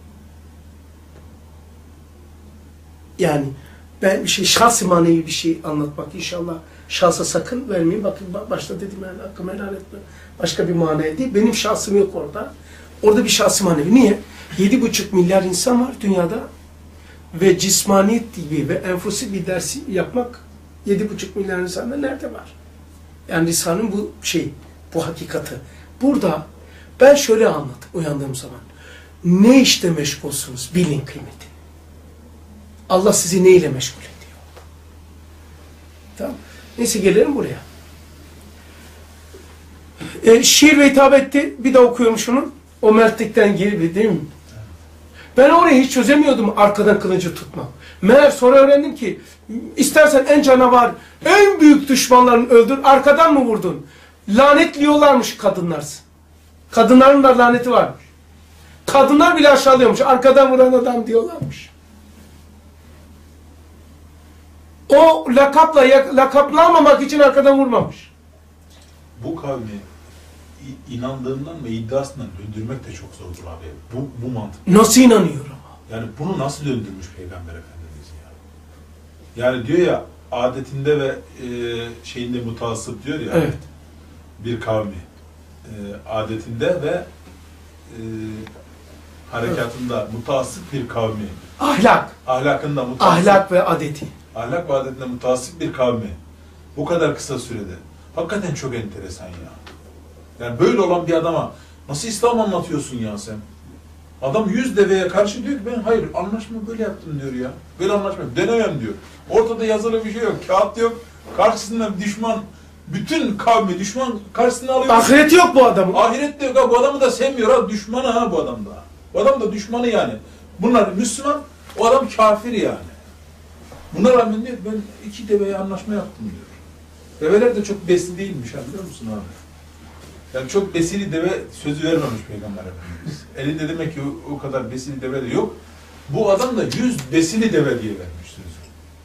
Yani ben bir şey, şahsi manevi bir şey anlatmak inşallah. Şahsa sakın vermeyin. Bakın başta dedim yani hakkımı helal etme. Başka bir manaya değil. Benim şahsım yok orada. Orada bir şahsi manevi. Niye? Yedi buçuk milyar insan var dünyada. Ve cismaniyet gibi ve enfusi bir dersi yapmak yedi buçuk milyar insanda nerede var? Yani Risale'nin bu şey, bu hakikati. Burada ben şöyle anlattım uyandığım zaman. Ne işte meşgulsünüz? Bilin kıymetini. Allah sizi ne ile meşgul ediyor? Tamam. Neyse gelelim buraya. E, şiir ve hitap etti. Bir de okuyorum şunu. O mertlikten geri değil mi? Ben orayı hiç çözemiyordum arkadan kılıcı tutmak. Meğer sonra öğrendim ki istersen en canavar, en büyük düşmanlarını öldür, arkadan mı vurdun? Lanetliyorlarmış kadınlar. Kadınların da laneti varmış. Kadınlar bile aşağılıyormuş. Arkadan vuran adam diyorlarmış. O lakapla lakaplanmamak için arkadan vurmamış. Bu kavmi inandığından ve iddiasından döndürmek de çok zordur abi. Bu, bu mantık. Nasıl inanıyor ama? Yani bunu nasıl döndürmüş Peygamber Efendimiz ya? Yani diyor ya adetinde ve e, şeyinde mutasip diyor ya. Evet. Bir kavmi e, adetinde ve e, harekatında evet. mutasip bir kavmi. Ahlak. Ahlakında mutasip. Ahlak ve adeti. Ahlak ve adetinde mutasip bir kavmi. Bu kadar kısa sürede. Hakikaten çok enteresan ya. Yani böyle olan bir adama nasıl İslam anlatıyorsun ya sen? Adam yüz deveye karşı diyor ki ben hayır anlaşma böyle yaptım diyor ya. Böyle anlaşma denemem diyor. Ortada yazılı bir şey yok, kağıt yok. Karşısında düşman, bütün kavmi düşman karşısına alıyor. Ahiret yok bu adamın. Ahiret de yok ha, bu adamı da sevmiyor ha, düşmanı ha bu adam da. Bu adam da düşmanı yani. Bunlar Müslüman, o adam kafir yani. Buna rağmen diyor ben iki deveye anlaşma yaptım diyor. Develer de çok besli değilmiş ha, biliyor musun abi? Yani çok besili deve sözü vermemiş Peygamber Efendimiz. Elinde demek ki o, o kadar besili deve de yok. Bu adam da yüz besili deve diye vermiş sözü.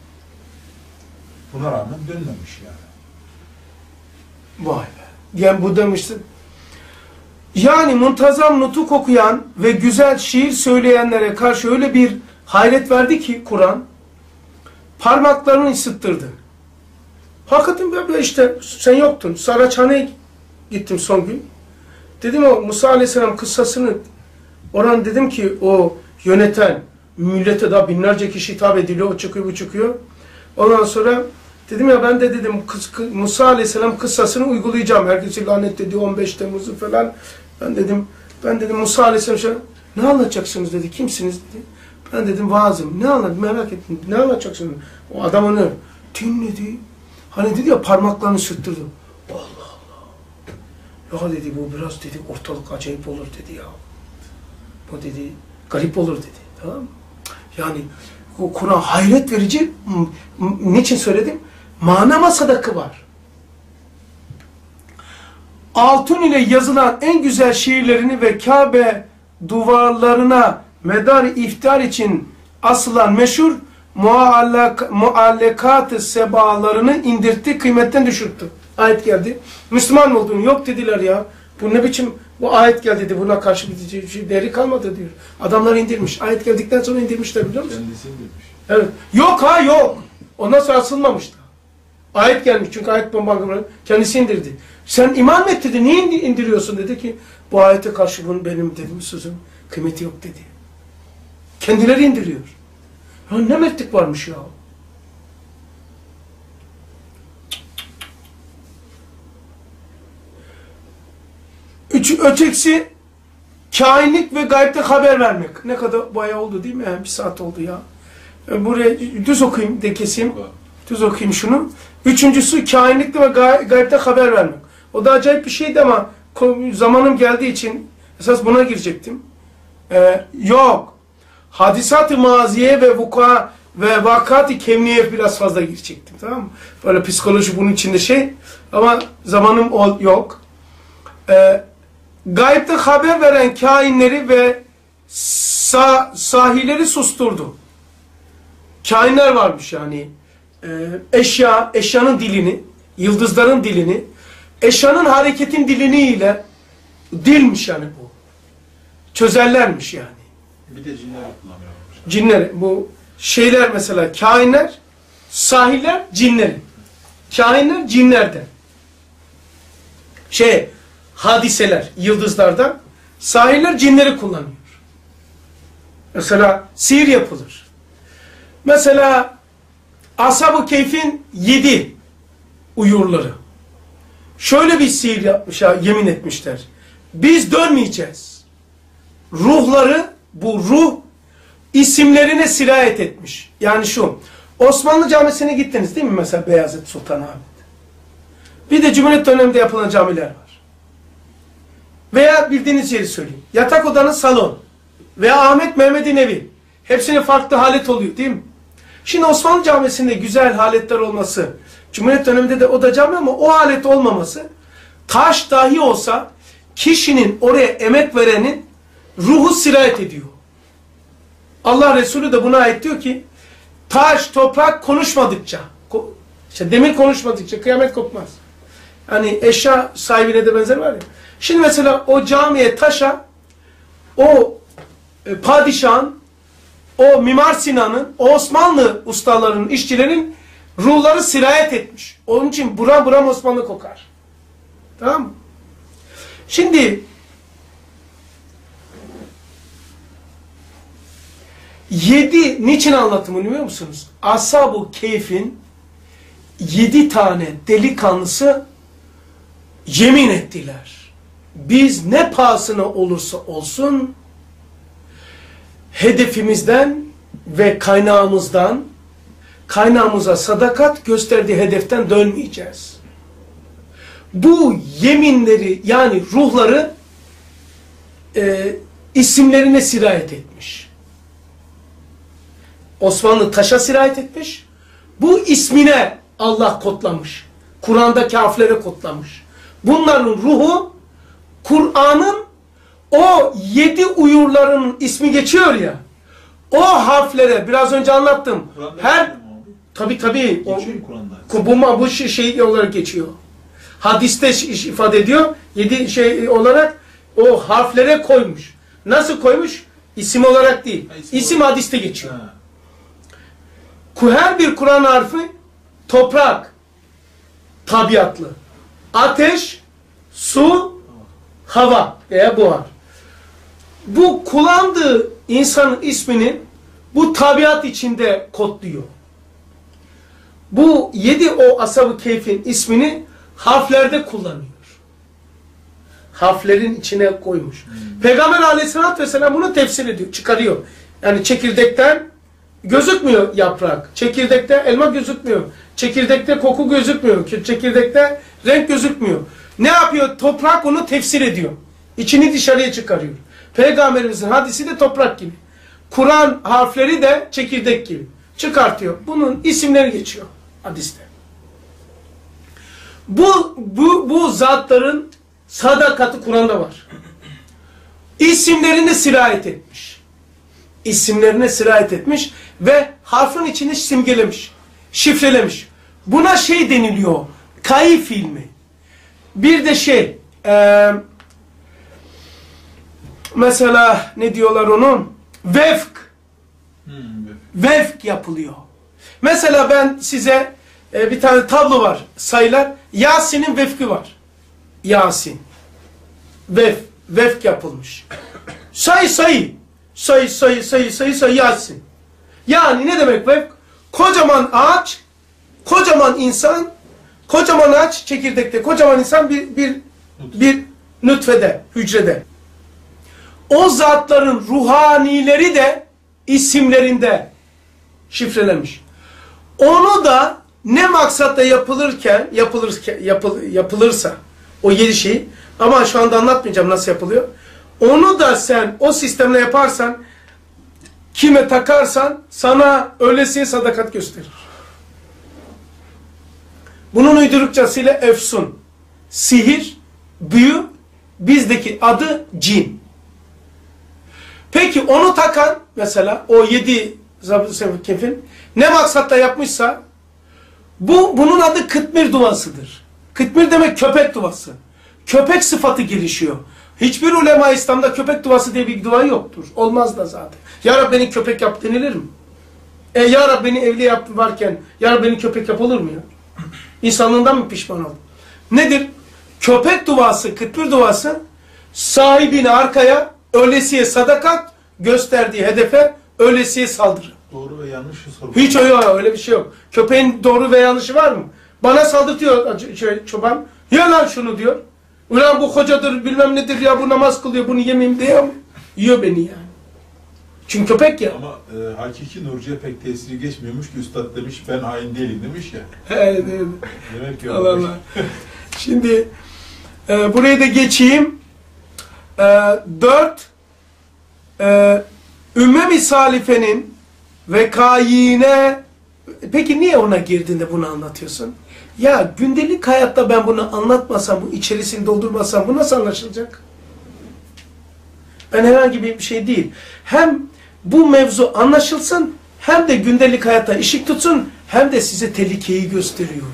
Buna rağmen dönmemiş yani. Vay be. Yani bu demiştim. Yani muntazam nutuk okuyan ve güzel şiir söyleyenlere karşı öyle bir hayret verdi ki Kur'an, parmaklarını ısıttırdı. Hakikaten böyle işte sen yoktun. Saraçhane'ye gittim son gün. Dedim o Musa Aleyhisselam kıssasını oran dedim ki o yöneten millete daha binlerce kişi hitap ediliyor. O çıkıyor bu çıkıyor. Ondan sonra dedim ya ben de dedim Musa Aleyhisselam kıssasını uygulayacağım. Herkesi lanetledi on beş Temmuz'u falan. Ben dedim ben dedim Musa Aleyhisselam şey, ne anlatacaksınız dedi. Kimsiniz dedi. Ben dedim vaazım. Ne anlat merak ettim. Ne anlatacaksınız? O adam onu dinledi. Hani dedi ya parmaklarını sürttürdü. Allah Allah. Ya dedi bu biraz dedi ortalık acayip olur dedi ya. Bu dedi garip olur dedi. Tamam mı? Yani o Kur'an hayret verici. Niçin söyledim? Mana masadakı var. Altın ile yazılan en güzel şiirlerini ve Kabe duvarlarına medar iftar için asılan meşhur muallekat-ı sebalarını indirtti, kıymetten düşürttü. Ayet geldi. Müslüman mı oldun? Yok dediler ya. Bu ne biçim, bu ayet geldi dedi. Buna karşı bir şey, değeri kalmadı diyor. Adamlar indirmiş. Ayet geldikten sonra indirmişler biliyor musun? Kendisi indirmiş. Evet. Yok ha yok. Ondan sonra asılmamış da. Ayet gelmiş çünkü ayet bombardımanı kendisi indirdi. Sen iman mı et dedi. Niye indiriyorsun dedi ki bu ayete karşı bunun benim dedim sözüm kıymeti yok dedi. Kendileri indiriyor. Ya ne mertlik varmış ya. Üç, ötekisi kainlik ve gaybte haber vermek. Ne kadar bayağı oldu değil mi? Yani bir saat oldu ya. Buraya düz okuyayım de keseyim. Düz okuyayım şunu. Üçüncüsü kainlikte ve gay gaybte haber vermek. O da acayip bir şeydi ama zamanım geldiği için esas buna girecektim. Ee, yok. Hadisat-ı maziye ve vuka ve vakat-ı kemniye biraz fazla girecektim. Tamam mı? Böyle psikoloji bunun içinde şey. Ama zamanım yok. Ee, gaybte haber veren kainleri ve sah sahileri susturdu. Kainler varmış yani. Ee, eşya, eşyanın dilini, yıldızların dilini, eşyanın hareketin dilini ile dilmiş yani bu. Çözerlermiş yani. Bir de cinler kullanıyormuş. Cinler, bu şeyler mesela kainler, sahiller cinleri. Kainler cinlerden. Şey, hadiseler, yıldızlardan, sahiller cinleri kullanıyor. Mesela sihir yapılır. Mesela Ashab-ı Keyf'in yedi uyurları. Şöyle bir sihir yapmışlar, yemin etmişler. Biz dönmeyeceğiz. Ruhları, bu ruh isimlerine sirayet etmiş. Yani şu, Osmanlı Camisi'ne gittiniz değil mi mesela Beyazıt Sultanahmet? Bir de Cumhuriyet döneminde yapılan camiler var. Veya bildiğiniz yeri söyleyeyim. Yatak odanın salon. Veya Ahmet Mehmet'in evi. Hepsinin farklı halet oluyor değil mi? Şimdi Osmanlı Camisi'nde güzel haletler olması, Cumhuriyet döneminde de o da cami ama o halet olmaması, taş dahi olsa kişinin oraya emek verenin ruhu sirayet ediyor. Allah Resulü de buna ait diyor ki, taş, toprak konuşmadıkça, işte demir konuşmadıkça kıyamet kopmaz. Hani eşya sahibine de benzer var ya. Şimdi mesela o camiye, taşa, o e, padişahın, o Mimar Sinan'ın, o Osmanlı ustalarının, işçilerin ruhları sirayet etmiş. Onun için buram buram Osmanlı kokar. Tamam mı? Şimdi yedi, niçin anlatımını biliyor musunuz? Ashab-ı Keyf'in yedi tane delikanlısı yemin ettiler. Biz ne pahasına olursa olsun hedefimizden ve kaynağımızdan, kaynağımıza sadakat gösterdiği hedeften dönmeyeceğiz. Bu yeminleri yani ruhları e, isimlerine sirayet etmiş. Osmanlı taşa sirayet etmiş. Bu ismine Allah kodlamış. Kur'an'daki harflere kodlamış. Bunların ruhu Kur'an'ın o yedi uyurların ismi geçiyor ya. O harflere biraz önce anlattım. Her tabi tabi bu bu şey olarak geçiyor. Hadiste ifade ediyor. Yedi şey olarak o harflere koymuş. Nasıl koymuş? İsim olarak değil. Ha, isim, isim olarak. Hadiste geçiyor. Ha. Her bir Kur'an harfi toprak, tabiatlı. Ateş, su, hava veya buhar. Bu kullandığı insanın ismini bu tabiat içinde kodluyor. Bu yedi o Ashab-ı Keyf'in ismini harflerde kullanıyor. Harflerin içine koymuş. Hmm. Peygamber Aleyhisselatü Vesselam bunu tefsir ediyor, çıkarıyor. Yani çekirdekten gözükmüyor yaprak. Çekirdekte elma gözükmüyor. Çekirdekte koku gözükmüyor. Çekirdekte renk gözükmüyor. Ne yapıyor? Toprak onu tefsir ediyor. İçini dışarıya çıkarıyor. Peygamberimizin hadisi de toprak gibi. Kur'an harfleri de çekirdek gibi. Çıkartıyor. Bunun isimleri geçiyor hadiste. Bu, bu, bu zatların sadakati Kur'an'da var. İsimlerini sirayet etmiş. İsimlerine sirayet etmiş ve harfin içini simgelemiş. Şifrelemiş. Buna şey deniliyor. Kayıf ilmi. Bir de şey e, mesela ne diyorlar onun? Vefk. Hmm, vefk yapılıyor. Mesela ben size e, bir tane tablo var. Sayılar. Yasin'in vefki var. Yasin. Vef. Vefk yapılmış. Sayı sayı. Sayı sayı sayı sayı sayı Yasin. Yani ne demek vefk? Kocaman ağaç, kocaman insan, kocaman ağaç çekirdekte, kocaman insan bir bir bir nütfede, hücrede. O zatların ruhanileri de isimlerinde şifrelenmiş. Onu da ne maksatla yapılırken, yapılırken yapıl, yapılırsa o yedi şey, ama şu anda anlatmayacağım nasıl yapılıyor. Onu da sen o sistemle yaparsan, kime takarsan sana öylesiye sadakat gösterir. Bunun uydurukçasıyla efsun, sihir, büyü, bizdeki adı cin. Peki onu takan mesela o yedi kefin ne maksatla yapmışsa bu bunun adı kıtmir duasıdır. Kıtmir demek köpek duası. Köpek sıfatı gelişiyor. Hiçbir ulema İslam'da köpek duası diye bir dua yoktur. Olmaz da zaten. Ya Rabbi beni köpek yap denilir mi? E Ya Rabbi beni evli yap varken Ya Rabbi beni köpek yap olur mu ya? İnsanlığından mı pişman oldun? Nedir? Köpek duası, kıtmir duası sahibini arkaya ölesiye sadakat, gösterdiği hedefe ölesiye saldırı. Doğru ve yanlışı soru. Hiç öyle, öyle bir şey yok. Köpeğin doğru ve yanlışı var mı? Bana saldırtıyor çoban. Ya lan şunu diyor. Ulan bu hocadır bilmem nedir ya, bu namaz kılıyor, bunu yemeyeyim diyor mu? Yiyor beni yani. Çünkü köpek ya. Ama e, hakiki Nurcu'ya pek tesiri geçmiyormuş ki üstad demiş ben hain değilim demiş ya. Evet, evet. Demek ki Allah Allah. Şimdi e, buraya da geçeyim. E, dört e, Ümmem-i Salife'nin vekayine, peki niye ona girdin de bunu anlatıyorsun? Ya gündelik hayatta ben bunu anlatmasam, bu içerisini doldurmasam bu nasıl anlaşılacak? Ben herhangi bir şey değil. Hem bu mevzu anlaşılsın, hem de gündelik hayatta ışık tutsun, hem de size tehlikeyi gösteriyor.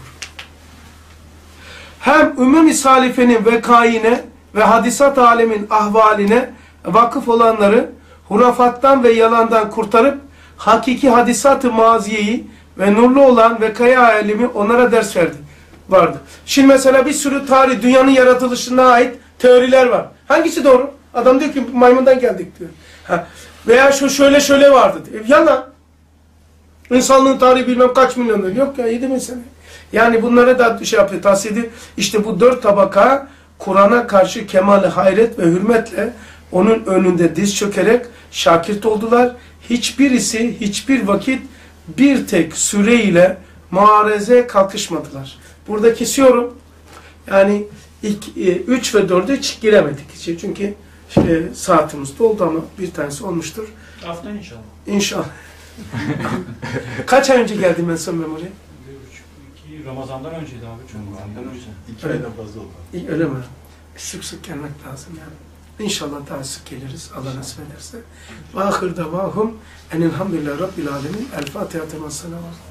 Hem Ümmem-i Salife'nin vekayine ve hadisat alemin ahvaline vakıf olanları hurafattan ve yalandan kurtarıp hakiki hadisat-ı maziyeyi ve nurlu olan vekaya alemi onlara ders verdi. Vardı. Şimdi mesela bir sürü tarih, dünyanın yaratılışına ait teoriler var. Hangisi doğru? Adam diyor ki maymundan geldik diyor. Ha. Veya şu şöyle şöyle vardı diyor. Yalan. İnsanlığın tarihi bilmem kaç milyon diyor. Yok ya yedi bin sene. Yani bunlara da şey yapıyor, tahsil ediyor. İşte bu dört tabaka Kur'an'a karşı kemal-i hayret ve hürmetle onun önünde diz çökerek şakirt oldular. Hiçbirisi hiçbir vakit bir tek süreyle muareze kalkışmadılar. Burada kesiyorum. Yani ilk e, üç ve dörde hiç giremedik. Çünkü e, saatimiz doldu ama bir tanesi olmuştur. Hafta inşallah. İnşallah. Kaç ay önce geldim ben son memoriye? Bir buçuk, iki, Ramazan'dan önceydi abi. Çok Ramazan'dan önce. İki aydan fazla oldu. İyi, öyle mi? Sık sık gelmek lazım yani. İnşallah daha sık geliriz. Allah nasip ederse. Ve ahir davahum enelhamdülillahi rabbil alemin. El Fatiha temas salavat.